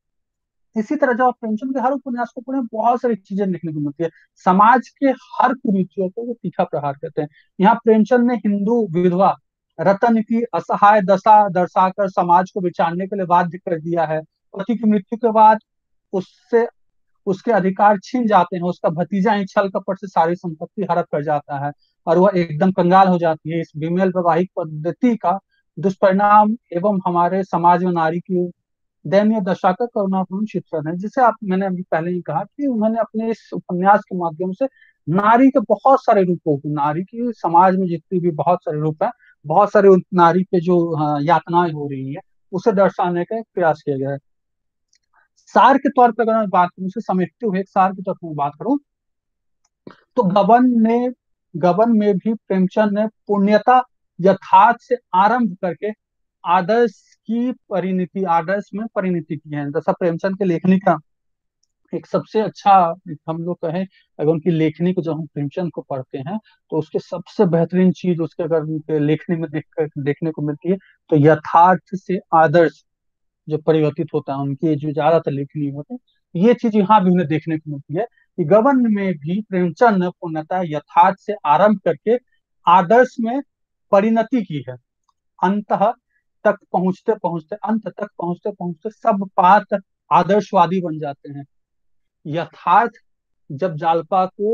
इसी तरह जब आप प्रेमचंद के हर उपन्यास को पढ़ें, बहुत सारी चीजें देखने को मिलती है। समाज के हर कुरीतियों को वो तीखा प्रहार करते हैं। यहाँ प्रेमचंद ने हिंदू विधवा रतन की असहाय दशा दर्शाकर समाज को विचारने के लिए बाध्य कर दिया है। पति की मृत्यु के बाद उससे उसके अधिकार छीन जाते हैं, उसका भतीजा ही छल कपट से सारी संपत्ति हड़प कर जाता है और वह एकदम कंगाल हो जाती है। इस फीमेल वैवाहिक पद्धति का दुष्परिणाम एवं हमारे समाज में नारी की दयनीय दशा का करुणापूर्ण चित्रण है, जिसे आप, मैंने अभी पहले ही कहा कि उन्होंने अपने इस उपन्यास के माध्यम से नारी के बहुत सारे रूपों को, नारी की समाज में जितनी भी बहुत सारे रूप है, बहुत सारे उन नारी पे जो हाँ, यातनाएं हो रही है, उसे दर्शाने का एक प्रयास किया गया है। सार के तौर पर अगर मैं बात करूं, उसे समेटते हुए एक सार के तौर पर मैं बात करूं, तो गबन ने गबन में भी प्रेमचंद ने पुण्यता यथार्थ से आरंभ करके आदर्श की परिणति आदर्श में परिणति की है। जैसा प्रेमचंद के लेखनी का एक सबसे अच्छा, एक हम लोग कहें, अगर उनकी लेखनी को जब हम प्रेमचंद को पढ़ते हैं, तो उसके सबसे बेहतरीन चीज उसके अगर उनके लेखनी में देख कर देखने को मिलती है, तो यथार्थ से आदर्श जो परिवर्तित होता है, उनकी जो ज्यादातर लेखनी होते हैं, ये चीज यहाँ भी उन्हें देखने को मिलती है कि गबन में भी प्रेमचंद ने पूर्णतः यथार्थ से आरंभ करके आदर्श में परिणति की है। अंत तक पहुंचते पहुंचते अंत तक पहुंचते पहुंचते सब पात्र आदर्शवादी बन जाते हैं। यथार्थ जब जालपा को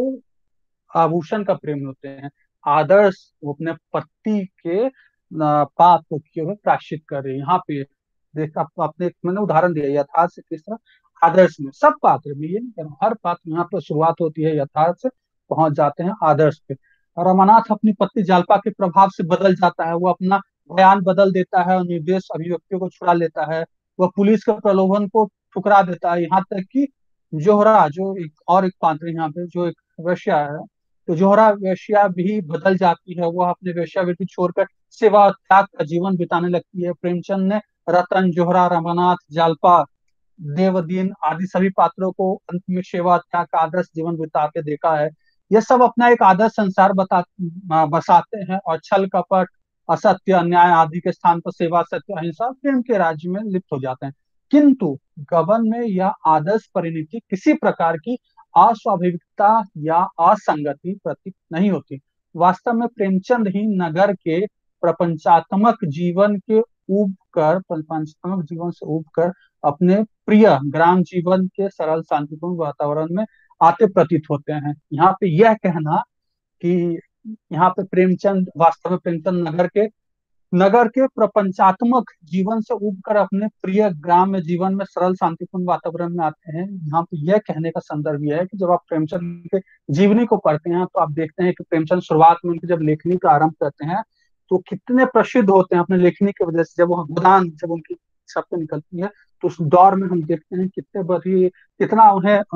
आभूषण का प्रेम होते हैं, आदर्श वो अपने पति के अ, पाप को किए हुए प्रायश्चित कर रहे हैं। यहाँ पे देख आप, आपने, मैंने उदाहरण दिया यथार्थ से किस तरह आदर्श में, सब पात्र में, ये नहीं कह रहा हूं, हर पात्र यहाँ पे शुरुआत होती है यथार्थ से, पहुंच जाते हैं आदर्श पे। और रमानाथ अपनी पत्नी जालपा के प्रभाव से बदल जाता है, वो अपना बयान बदल देता है और निर्देश अभिव्यक्तियों को छुड़ा लेता है। वह पुलिस के प्रलोभन को ठुकरा देता है, यहाँ तक कि जोहरा जो एक और एक पात्र यहाँ पे जो एक वेश्या है, तो जोहरा वेश्या भी बदल जाती है, वह अपने वेश्यावृत्ति छोड़कर सेवा और त्याग का जीवन बिताने लगती है। प्रेमचंद ने रतन, जोहरा, रमानाथ, जालपा, देवदीन आदि सभी पात्रों को अंत में सेवा त्याग का आदर्श जीवन बिताते देखा है। ये सब अपना एक आदर्श संसार बता बसाते हैं और छल कपट, असत्य, अन्याय आदि के स्थान पर सेवा, सत्य, अहिंसा, प्रेम के राज्य में लिप्त हो जाते हैं। किंतु गबन में यह आदर्श परिणति किसी प्रकार की अस्वाभाविकता या असंगति प्रतीत नहीं होती। वास्तव में प्रेमचंद ही नगर के प्रपंचात्मक जीवन के ऊब कर प्रपंचात्मक जीवन से ऊब कर अपने प्रिय ग्राम जीवन के सरल शांतिपूर्ण वातावरण में आते प्रतीत होते हैं। यहाँ पे यह कहना कि यहाँ पे प्रेमचंद वास्तव में प्रेमचंद नगर के नगर के प्रपंचात्मक जीवन से उब कर अपने प्रिय ग्राम्य जीवन में सरल शांतिपूर्ण वातावरण में आते हैं। यहाँ पे यह कहने का संदर्भ यह है कि जब आप प्रेमचंद के जीवनी को पढ़ते हैं तो आप देखते हैं कि प्रेमचंद शुरुआत में उनकी जब लेखनी का आरंभ करते हैं तो कितने प्रसिद्ध होते हैं अपने लेखनी की वजह से। जब वो गोदान जब उनकी छप पे निकलती है तो उस दौर में हम देखते हैं कितने बड़ी कितना उन्हें अ,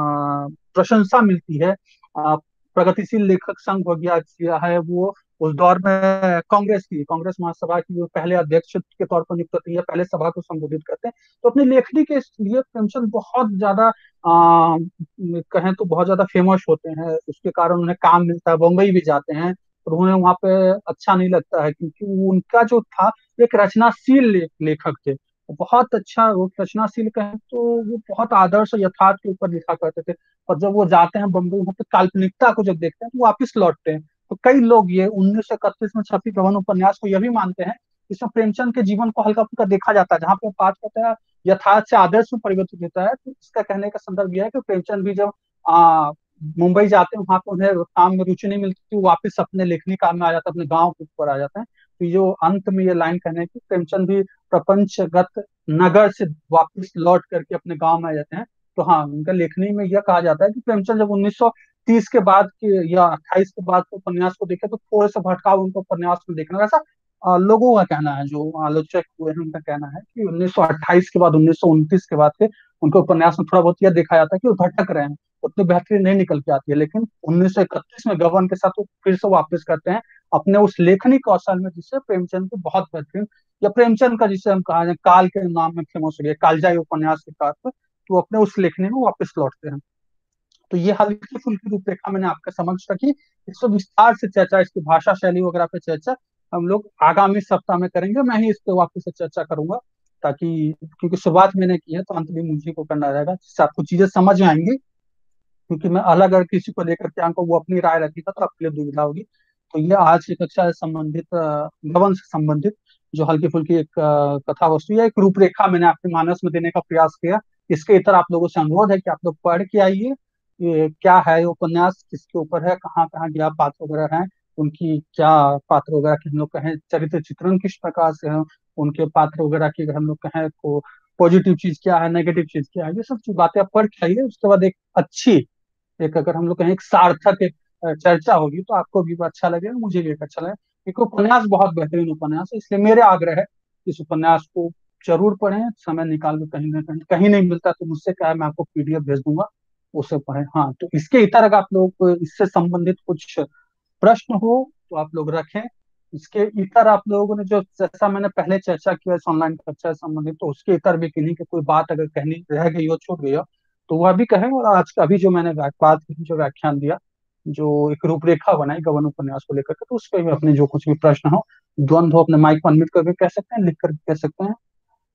प्रशंसा मिलती है। अ, प्रगतिशील लेखक संघ हो गया किया है वो उस दौर में कांग्रेस की कांग्रेस महासभा की वो पहले अध्यक्ष के तौर पर नियुक्त होती है, पहले सभा को संबोधित करते हैं। तो अपनी लेखनी के लिए प्रेमचंद बहुत ज्यादा आ, कहें तो बहुत ज्यादा फेमस होते हैं। उसके कारण उन्हें काम मिलता है, बम्बई भी जाते हैं और उन्हें वहां पे अच्छा नहीं लगता है क्योंकि वो उनका जो था एक रचनाशील ले, लेखक थे। वो बहुत अच्छा वो रचनाशील कहें तो वो बहुत आदर्श और यथार्थ के ऊपर लिखा करते थे। और जब वो जाते हैं बम्बई वहां पे काल्पनिकता को जब देखते हैं तो वापिस लौटते हैं। तो कई लोग ये उन्नीस सौ इकतीस में छपी गबन उपन्यास को यह भी मानते हैं इसमें प्रेमचंद के जीवन को हल्का फुल्का देखा जाता है, जहाँ पे बात करता है यथार्थ से आदर्श में परिवर्तित होता है। तो इसका कहने का संदर्भ यह है कि प्रेमचंद भी जब आ, मुंबई जाते हैं वहां पे उन्हें काम में रुचि नहीं मिलती, वो वापस अपने लेखनी काम में आ जाता है, अपने गाँव के ऊपर आ जाते हैं। तो जो अंत में ये लाइन कहने की प्रेमचंद भी प्रपंचगत नगर से वापस लौट करके अपने गाँव में आ जाते हैं। तो हाँ, उनका लेखनी में यह कहा जाता है कि प्रेमचंद जब उन्नीस सौ तीस के बाद के या अट्ठाईस के बाद के उपन्यास को देखे तो थोड़े से भटकाव उनको उपन्यास में देखना ऐसा अ, लोगों का कहना है। जो आलोचक हुए हैं उनका कहना है कि उन्नीस सौ अट्ठाईस के बाद उन्नीस सौ उनतीस के बाद के उनके उपन्यास में थोड़ा बहुत यह देखा जाता है कि वो भटक रहे हैं, उतनी बेहतरीन नहीं निकल के आती है। लेकिन उन्नीस सौ इकतीस में गबन के साथ वो फिर से वापस करते हैं अपने उस लेखनी कौशल में जिससे प्रेमचंद के बहुत बेहतरीन या प्रेमचंद का जिसे हम कहा जाए काल के नाम में फेमस हो गया कालजाई उपन्यास के तौर पर, तो वो अपने उस लेखनी में वापस लौटते हैं। तो ये हल्की फुल्की रूपरेखा मैंने आपके समक्ष रखी। इसको विस्तार से चर्चा इसकी भाषा शैली वगैरह पे चर्चा हम लोग आगामी सप्ताह में करेंगे। मैं ही इस पे वापस से चर्चा करूंगा ताकि क्योंकि शुरुआत मैंने की है तो अंत भी मुझे को करना रहेगा जिससे आपको चीजें समझ में आएंगी। क्योंकि मैं अलग अगर किसी को लेकर के आऊँ वो अपनी राय रखेगा तो आपके लिए दुविधा होगी। तो ये आज की कक्षा से संबंधित अ, गबन से संबंधित जो हल्की फुल्की एक अ, कथा वस्तु या एक रूपरेखा मैंने आपके मानस में देने का प्रयास किया। इसके इतर आप लोगों से अनुरोध है कि आप लोग पढ़ के आइए ये क्या है, ये उपन्यास किसके ऊपर है, कहाँ कहाँ क्या पात्र वगैरह हैं, उनकी क्या पात्र वगैरह की हम लोग कहें चरित्र चित्रण किस प्रकार से है, उनके पात्र वगैरह की अगर हम लोग कहें तो पॉजिटिव चीज क्या है, नेगेटिव चीज क्या है, ये सब चीज बातें आप पढ़ के आइए। उसके बाद एक अच्छी एक अगर हम लोग कहें एक सार्थक एक अ, चर्चा होगी तो आपको भी अच्छा लगेगा, मुझे भी एक अच्छा लगेगा। एक उपन्यास बहुत बेहतरीन उपन्यास है, इसलिए मेरे आग्रह है कि इस उपन्यास को जरूर पढ़ें। समय निकाल के कहीं ना कहीं कहीं नहीं मिलता तो मुझसे क्या है मैं आपको पीडीएफ भेज दूंगा, उसे पढ़ें। हाँ, तो इसके इतर अगर आप लोग को इससे संबंधित कुछ प्रश्न हो तो आप लोग रखें। इसके इतर आप लोगों ने जो जैसा मैंने पहले चर्चा किया इस ऑनलाइन कक्षा से संबंधित तो उसके इतर भी किन्हीं की कोई बात अगर कहनी रह गई हो छूट गई हो तो वह भी कहें। और आज का अभी जो मैंने व्या- बात की जो व्याख्यान दिया जो एक रूपरेखा बनाई गबन उपन्यास को लेकर के तो उस पर भी अपने जो कुछ भी प्रश्न हो द्वंद्व हो अपने माइक को अनम्यूट करके कह सकते हैं, लिख कर कह सकते हैं।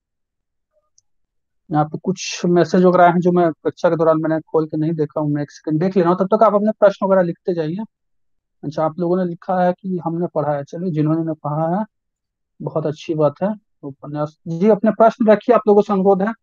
यहाँ पे कुछ मैसेज वगैरह आए हैं जो मैं कक्षा के दौरान मैंने खोल के नहीं देखा हूँ, मैं एक सेकंड देख ले रहा हूँ, तब तक आप अपने प्रश्न वगैरह लिखते जाइए। अच्छा, आप लोगों ने लिखा है कि हमने पढ़ा है, चलिए जिन्होंने ने पढ़ा है बहुत अच्छी बात है। उपन्यास जी अपने प्रश्न रखिए, आप लोगों से अनुरोध है।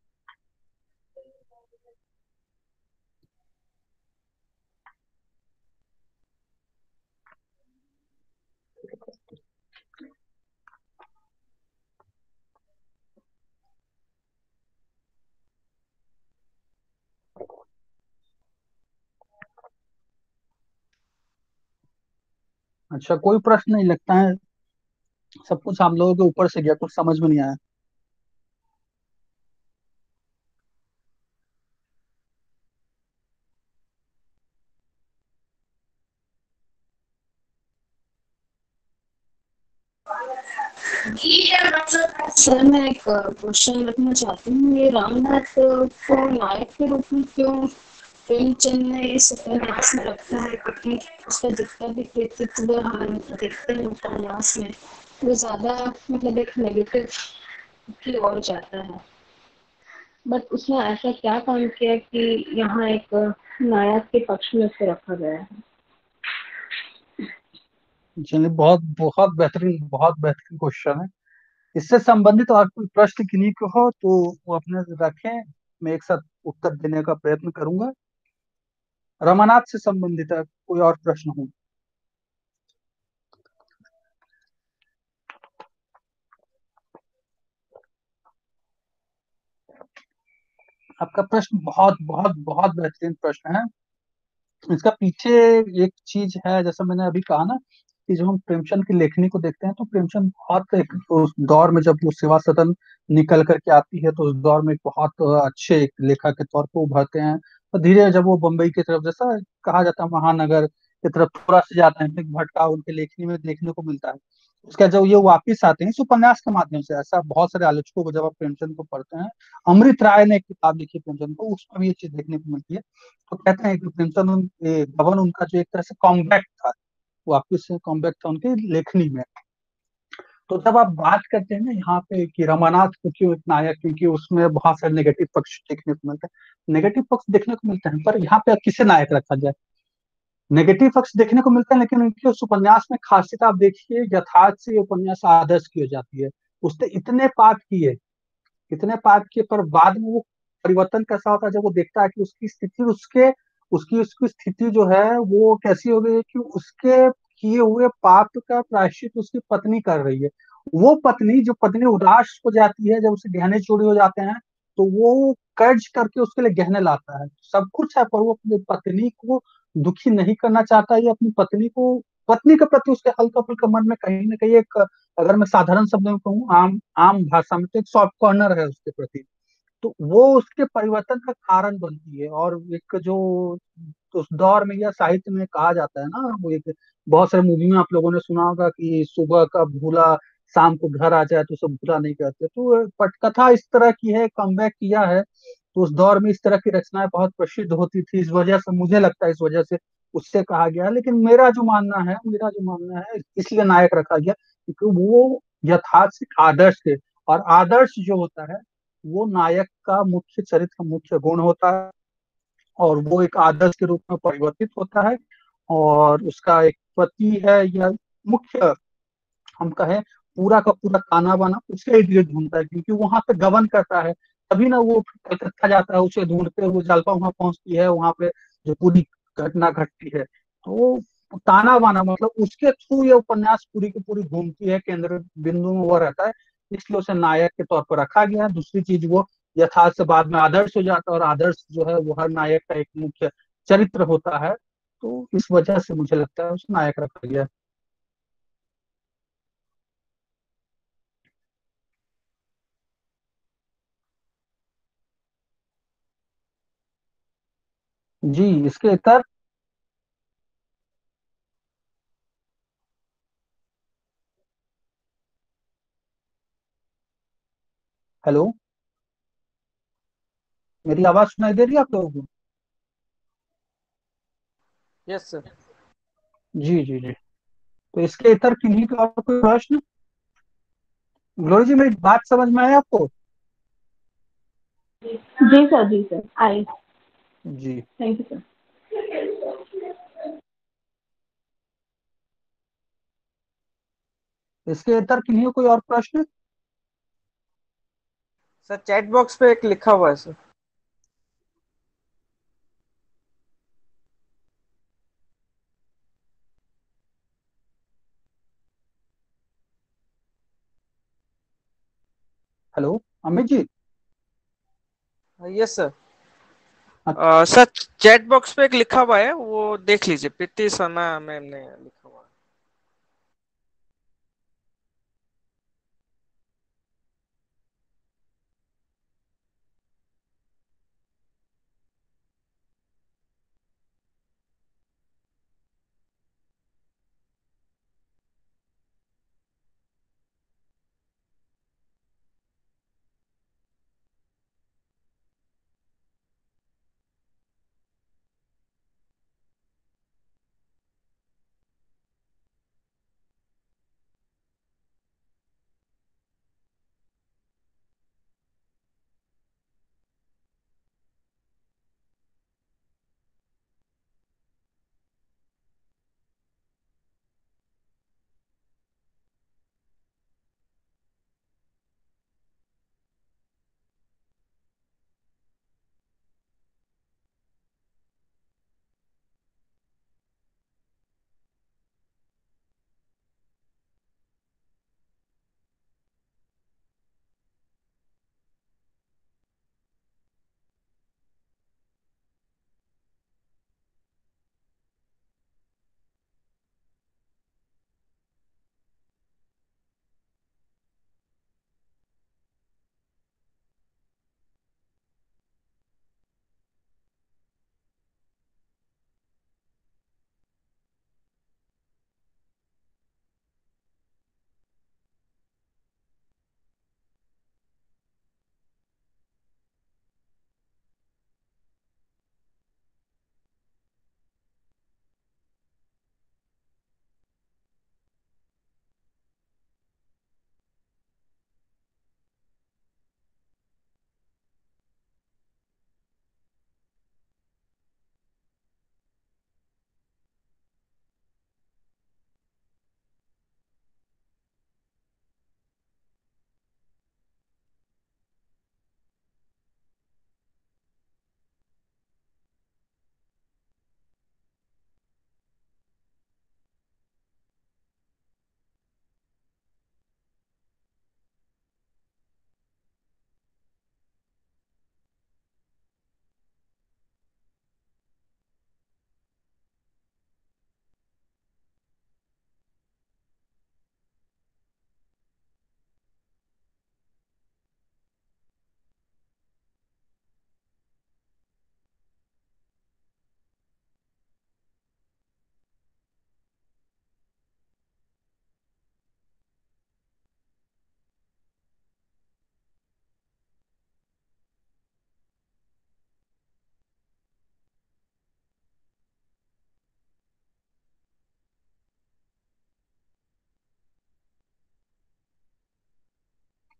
अच्छा, कोई प्रश्न नहीं लगता है, सब कुछ हम लोगों के ऊपर से गया, कुछ समझ में नहीं आया। सर मैं एक क्वेश्चन रखना चाहती हूँ, ये रामनाथ को नायक के रूप में क्यों प्रेमचंद ने इस उपन्यास में रखा है? क्योंकि उसका जितना भी कृतित्व हम देखते हैं उपन्यास में वो ज्यादा मतलब एक नेगेटिव की ओर जाता है। बट उसने ऐसा क्या काम किया कि यहाँ एक नायक के पक्ष में उसे रखा गया है? चलिए, बहुत बहुत बेहतरीन बहुत बेहतरीन क्वेश्चन है। इससे संबंधित और कोई प्रश्न किन्हीं को हो तो वो अपने रखें, मैं एक साथ उत्तर देने का प्रयत्न करूंगा। रमानाथ से संबंधित है कोई और प्रश्न हो? आपका प्रश्न बहुत बहुत बहुत बेहतरीन प्रश्न है। इसका पीछे एक चीज है, जैसा मैंने अभी कहा ना, कि जब हम प्रेमचंद की लेखनी को देखते हैं तो प्रेमचंद बहुत एक, उस दौर में जब वो सेवा सदन निकल करके आती है तो उस दौर में एक बहुत अच्छे एक लेखक के तौर पर उभरते हैं। और धीरे जब वो बम्बई की तरफ, जैसा कहा जाता है महानगर की तरफ थोड़ा सा जाते हैं, तो एक भटकाव उनके लेखनी में देखने को मिलता है। उसका जब ये वापिस आते हैं इस उपन्यास के माध्यम से, ऐसा बहुत सारे आलोचकों को जब आप प्रेमचंद को पढ़ते हैं, अमृत राय ने एक किताब लिखी प्रेमचंद को, उसमें भी ये चीज देखने को मिलती है। तो कहते हैं कि प्रेमचंद उन- ये गबन उनका जो एक तरह से कॉम्बैक था, वापिस से कॉम्बैक था उनकी लेखनी में। तो जब आप बात करते हैं ना यहाँ पे कि रमानाथ को क्यों एक नायक, क्योंकि उसमें बहुत सारे नेगेटिव पक्ष देखने को मिलते हैं, नेगेटिव पक्ष देखने को मिलते हैं, पर यहाँ पे किसे नायक रखा जाए? नेगेटिव पक्ष देखने को मिलता है, लेकिन उनके उस उपन्यास में खासियत आप देखिए, यथार्थ से ये उपन्यास आदर्श की हो जाती है। उसने इतने पाठ किए, इतने पाठ किए, पर बाद में वो परिवर्तन कैसा होता है जब वो देखता है कि उसकी स्थिति, उसके उसकी उसकी स्थिति जो है वो कैसी हो गई है, कि उसके किए हुए पाप का प्रायश्चित उसकी पत्नी कर रही है। वो पत्नी, जो पत्नी उदास हो जाती है जब उसे गहने चोरी हो जाते हैं, तो वो कर्ज करके उसके लिए गहने लाता है, सब कुछ है, पर वो अपनी पत्नी को दुखी नहीं करना चाहता, या अपनी पत्नी को, पत्नी के प्रति उसके हल्का फुल्का मन में कहीं ना कहीं एक, अगर मैं साधारण शब्दों में कहूँ, आम आम भाषा में, तो एक सॉफ्ट कॉर्नर है उसके प्रति। तो वो उसके परिवर्तन का कारण बनती है। और एक जो उस दौर में या साहित्य में कहा जाता है ना, वो एक बहुत सारे मूवी में आप लोगों ने सुना होगा कि सुबह का भूला शाम को घर आ जाए तो उसे भूला नहीं कहते। तो पटकथा इस तरह की है, कमबैक किया है। तो उस दौर में इस तरह की रचनाएं बहुत प्रसिद्ध होती थी, इस वजह से मुझे लगता है, इस वजह से उससे कहा गया। लेकिन मेरा जो मानना है, मेरा जो मानना है इसलिए नायक रखा गया क्योंकि वो यथार्थ से आदर्श थे। और आदर्श जो होता है वो नायक का मुख्य चरित्र का मुख्य गुण होता है, और वो एक आदर्श के रूप में परिवर्तित होता है। और उसका एक पति है या मुख्य, हम कहें, पूरा का पूरा ताना बाना उसके इर्द गिर्द घूमता है, क्योंकि वहां पे गबन करता है। तभी ना वो कलकत्ता जाता है उसे ढूंढते हुए, जालपा वहां पहुंचती है, वहां पे जो पूरी घटना घटती है। तो ताना बाना मतलब उसके थ्रू ये उपन्यास पूरी की पूरी घूमती है, केंद्र बिंदु में वो रहता है। इसलिए उसे नायक के तौर पर रखा गया है। दूसरी चीज, वो यथार्थ से बाद में आदर्श हो जाता है, और आदर्श जो है वो हर नायक का एक मुख्य चरित्र होता है। तो इस वजह से मुझे लगता है उसे नायक रखा गया है। जी, इसके इतर। हेलो, मेरी आवाज सुनाई दे रही है आप लोगों को? Yes sir. जी जी जी। तो इसके इतर किन्हीं का और कोई प्रश्न? ग्लोरी जी, मेरी बात समझ में आया आपको? जी सर, जी सर, आई। जी। Thank you sir. इसके इतर किन्हीं का कोई और प्रश्न? सर चैट बॉक्स पे एक लिखा हुआ है sir. Hello, Amit ji. Yes sir. अच्छा। अ, सर चैट बॉक्स पे एक लिखा हुआ है, वो देख लीजिए, प्रीति शर्मा मैम ने लिखा हुआ है।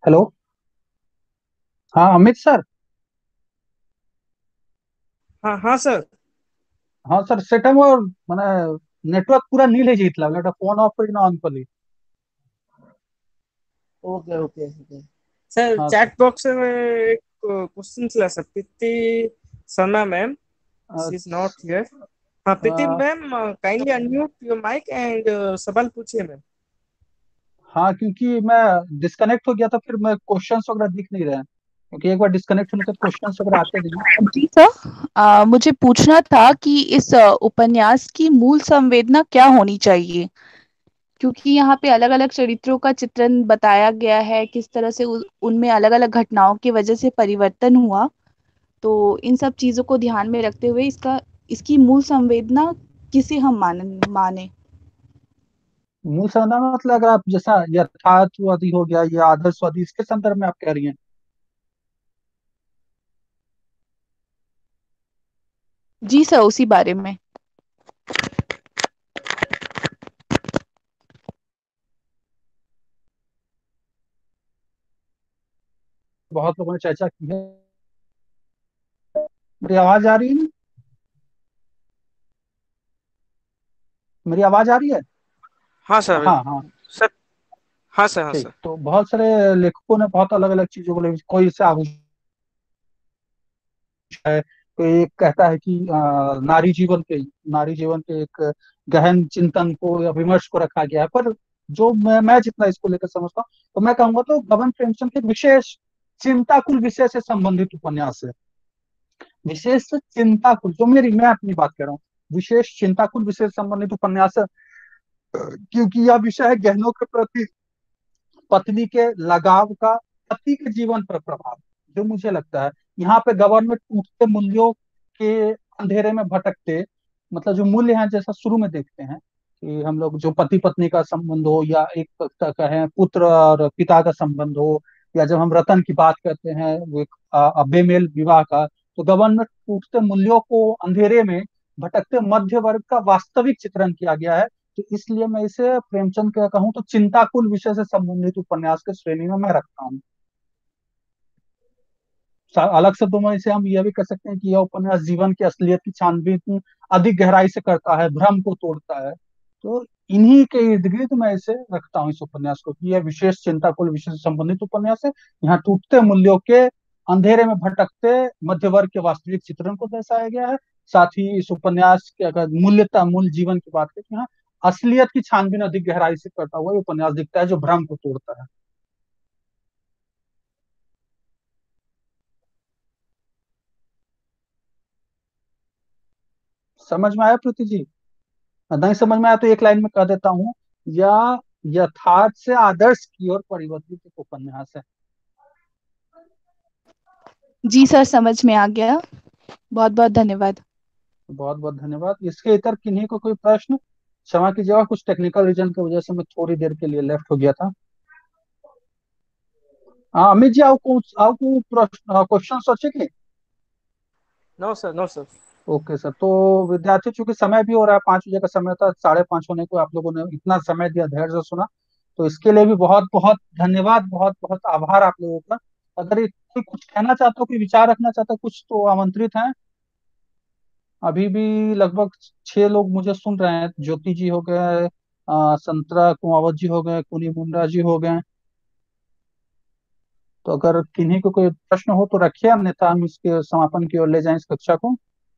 हेलो। हाँ अमित सर। हाँ हाँ सर। हाँ सर সেটা মোর মানে নেটওয়ার্ক পুরা নীল হয়ে যাইতলা এটা ফোন অফ করি না অন করলি। ओके ओके ओके सर, हाँ सर। चैट बॉक्स में एक क्वेश्चन चला sir, Preeti Sharma ma'am, she is not here. हाँ प्रीति अच्छा। Ma'am, kindly unmute your mic and सवाल पूछिए मैम। हाँ क्योंकि मैं डिस्कनेक्ट हो गया था फिर मैं क्वेश्चंस वगैरह दिख नहीं रहे हैं क्योंकि एक बार डिस्कनेक्ट होने के बाद क्वेश्चंस वगैरह आते नहीं हैं। जी सर। अ, मुझे पूछना था कि इस अ, उपन्यास की मूल संवेदना क्या होनी चाहिए, क्योंकि यहाँ पे अलग अलग चरित्रों का चित्रण बताया गया है, किस तरह से उ, उनमें अलग अलग घटनाओं की वजह से परिवर्तन हुआ। तो इन सब चीजों को ध्यान में रखते हुए इसका इसकी मूल संवेदना किसे हम मान माने। मूल संविधान में मतलब अगर आप जैसा यथार्थवादी हो गया या आदर्शवादी इसके संदर्भ में आप कह रही हैं। जी सर, उसी बारे में। बहुत लोगों ने चर्चा की है। मेरी आवाज आ रही है ना? मेरी आवाज आ रही है? हाँ सर। हाँ हाँ। सर। हाँ सर, हाँ ठीक सर। तो बहुत सारे लेखकों ने बहुत अलग अलग चीजों को ले- कोई इसे आभूषण है, कोई एक कहता है कि अ, नारी जीवन के नारी जीवन के एक गहन चिंतन को या विमर्श को रखा गया है पर जो मैं मैं जितना इसको लेकर समझता हूँ तो मैं कहूंगा तो गबन प्रेमचंद के विशेष चिंताकुल विषय से संबंधित उपन्यास है। विशेष चिंताकुल जो मेरी मैं अपनी बात कर रहा हूँ विशेष चिंताकुल विषय से संबंधित उपन्यास है क्योंकि यह विषय है गहनों के प्रति पत्नी के लगाव का पति के जीवन पर प्रभाव। जो मुझे लगता है यहाँ पे गवर्नमेंट टूटते मूल्यों के अंधेरे में भटकते मतलब जो मूल्य हैं जैसा शुरू में देखते हैं कि हम लोग जो पति पत्नी का संबंध हो या एक कहें पुत्र और पिता का संबंध हो या जब हम रतन की बात करते हैं वो एक अ, अ, बेमेल विवाह का तो गवर्नमेंट टूटते मूल्यों को अंधेरे में भटकते मध्य वर्ग का वास्तविक चित्रण किया गया है। तो इसलिए मैं इसे प्रेमचंद का कहूँ तो चिंताकुल विषय से संबंधित उपन्यास के श्रेणी में मैं रखता हूँ। सा- अलग शब्दों में इसे हम यह भी कह सकते हैं कि यह उपन्यास जीवन की असलियत की छानबीन अधिक गहराई से करता है भ्रम को तोड़ता है। तो इन्हीं के इर्द गिर्द मैं इसे रखता हूँ इस उपन्यास को कि यह विशेष चिंताकुल विषय से संबंधित उपन्यास है। यहाँ टूटते मूल्यों के अंधेरे में भटकते मध्य वर्ग के वास्तविक चित्रण को दर्शाया गया है। साथ ही इस उपन्यास के अगर मूल्यता मूल जीवन की बात करें तो यहाँ असलियत की छानबीन अधिक गहराई से करता हुआ ये उपन्यास दिखता है जो भ्रम को तोड़ता है। समझ में आया प्रीति जी? नहीं समझ में आया तो एक लाइन में कह देता हूँ या यथार्थ से आदर्श की ओर परिवर्तित एक उपन्यास है। जी सर, समझ में आ गया। बहुत बहुत धन्यवाद। बहुत बहुत धन्यवाद। इसके इतर किन्हीं को कोई प्रश्न? क्षमा कीजिएगा कुछ टेक्निकल रीजन की वजह से मैं थोड़ी देर के लिए लेफ्ट हो गया था। हाँ अमित जी आओ कुछ आओ कुछ प्रश्न क्वेश्चन सोचे कि? No sir, no sir. Okay sir तो विद्यार्थी चूंकि समय भी हो रहा है पांच बजे का समय था साढ़े पांच होने को आप लोगों ने इतना समय दिया धैर्य से सुना तो इसके लिए भी बहुत बहुत धन्यवाद बहुत बहुत आभार आप लोगों का। अगर ये कोई कुछ कहना चाहता हो कोई विचार रखना चाहता हो कुछ तो आमंत्रित हैं। अभी भी लगभग छह लोग मुझे सुन रहे हैं ज्योति जी हो गए अ, संतरा कुमावत जी हो गए कुनी मुंडा जी हो गए। तो अगर किन्हीं को कोई प्रश्न हो तो रखिए अन्यथा हम इसके समापन की ओर ले जाएं इस कक्षा को।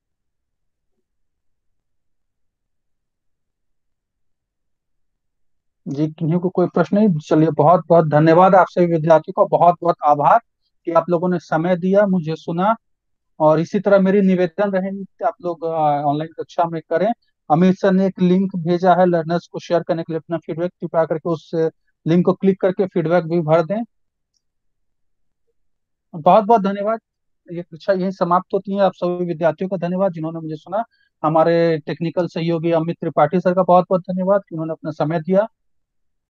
जी किन्हीं को कोई प्रश्न नहीं चलिए बहुत बहुत धन्यवाद आप सभी विद्यार्थियों का बहुत बहुत आभार कि आप लोगों ने समय दिया मुझे सुना। और इसी तरह मेरी निवेदन रहेगी कि आप लोग ऑनलाइन कक्षा में करें। अमित सर ने एक लिंक भेजा है लर्नर्स को शेयर करने के लिए अपना फीडबैक कृपया करके उस लिंक को क्लिक करके फीडबैक भी भर दें। बहुत बहुत धन्यवाद। ये कक्षा यही समाप्त होती है। आप सभी विद्यार्थियों का धन्यवाद जिन्होंने मुझे सुना। हमारे टेक्निकल सहयोगी अमित त्रिपाठी सर का बहुत बहुत धन्यवाद कि उन्होंने अपना समय दिया।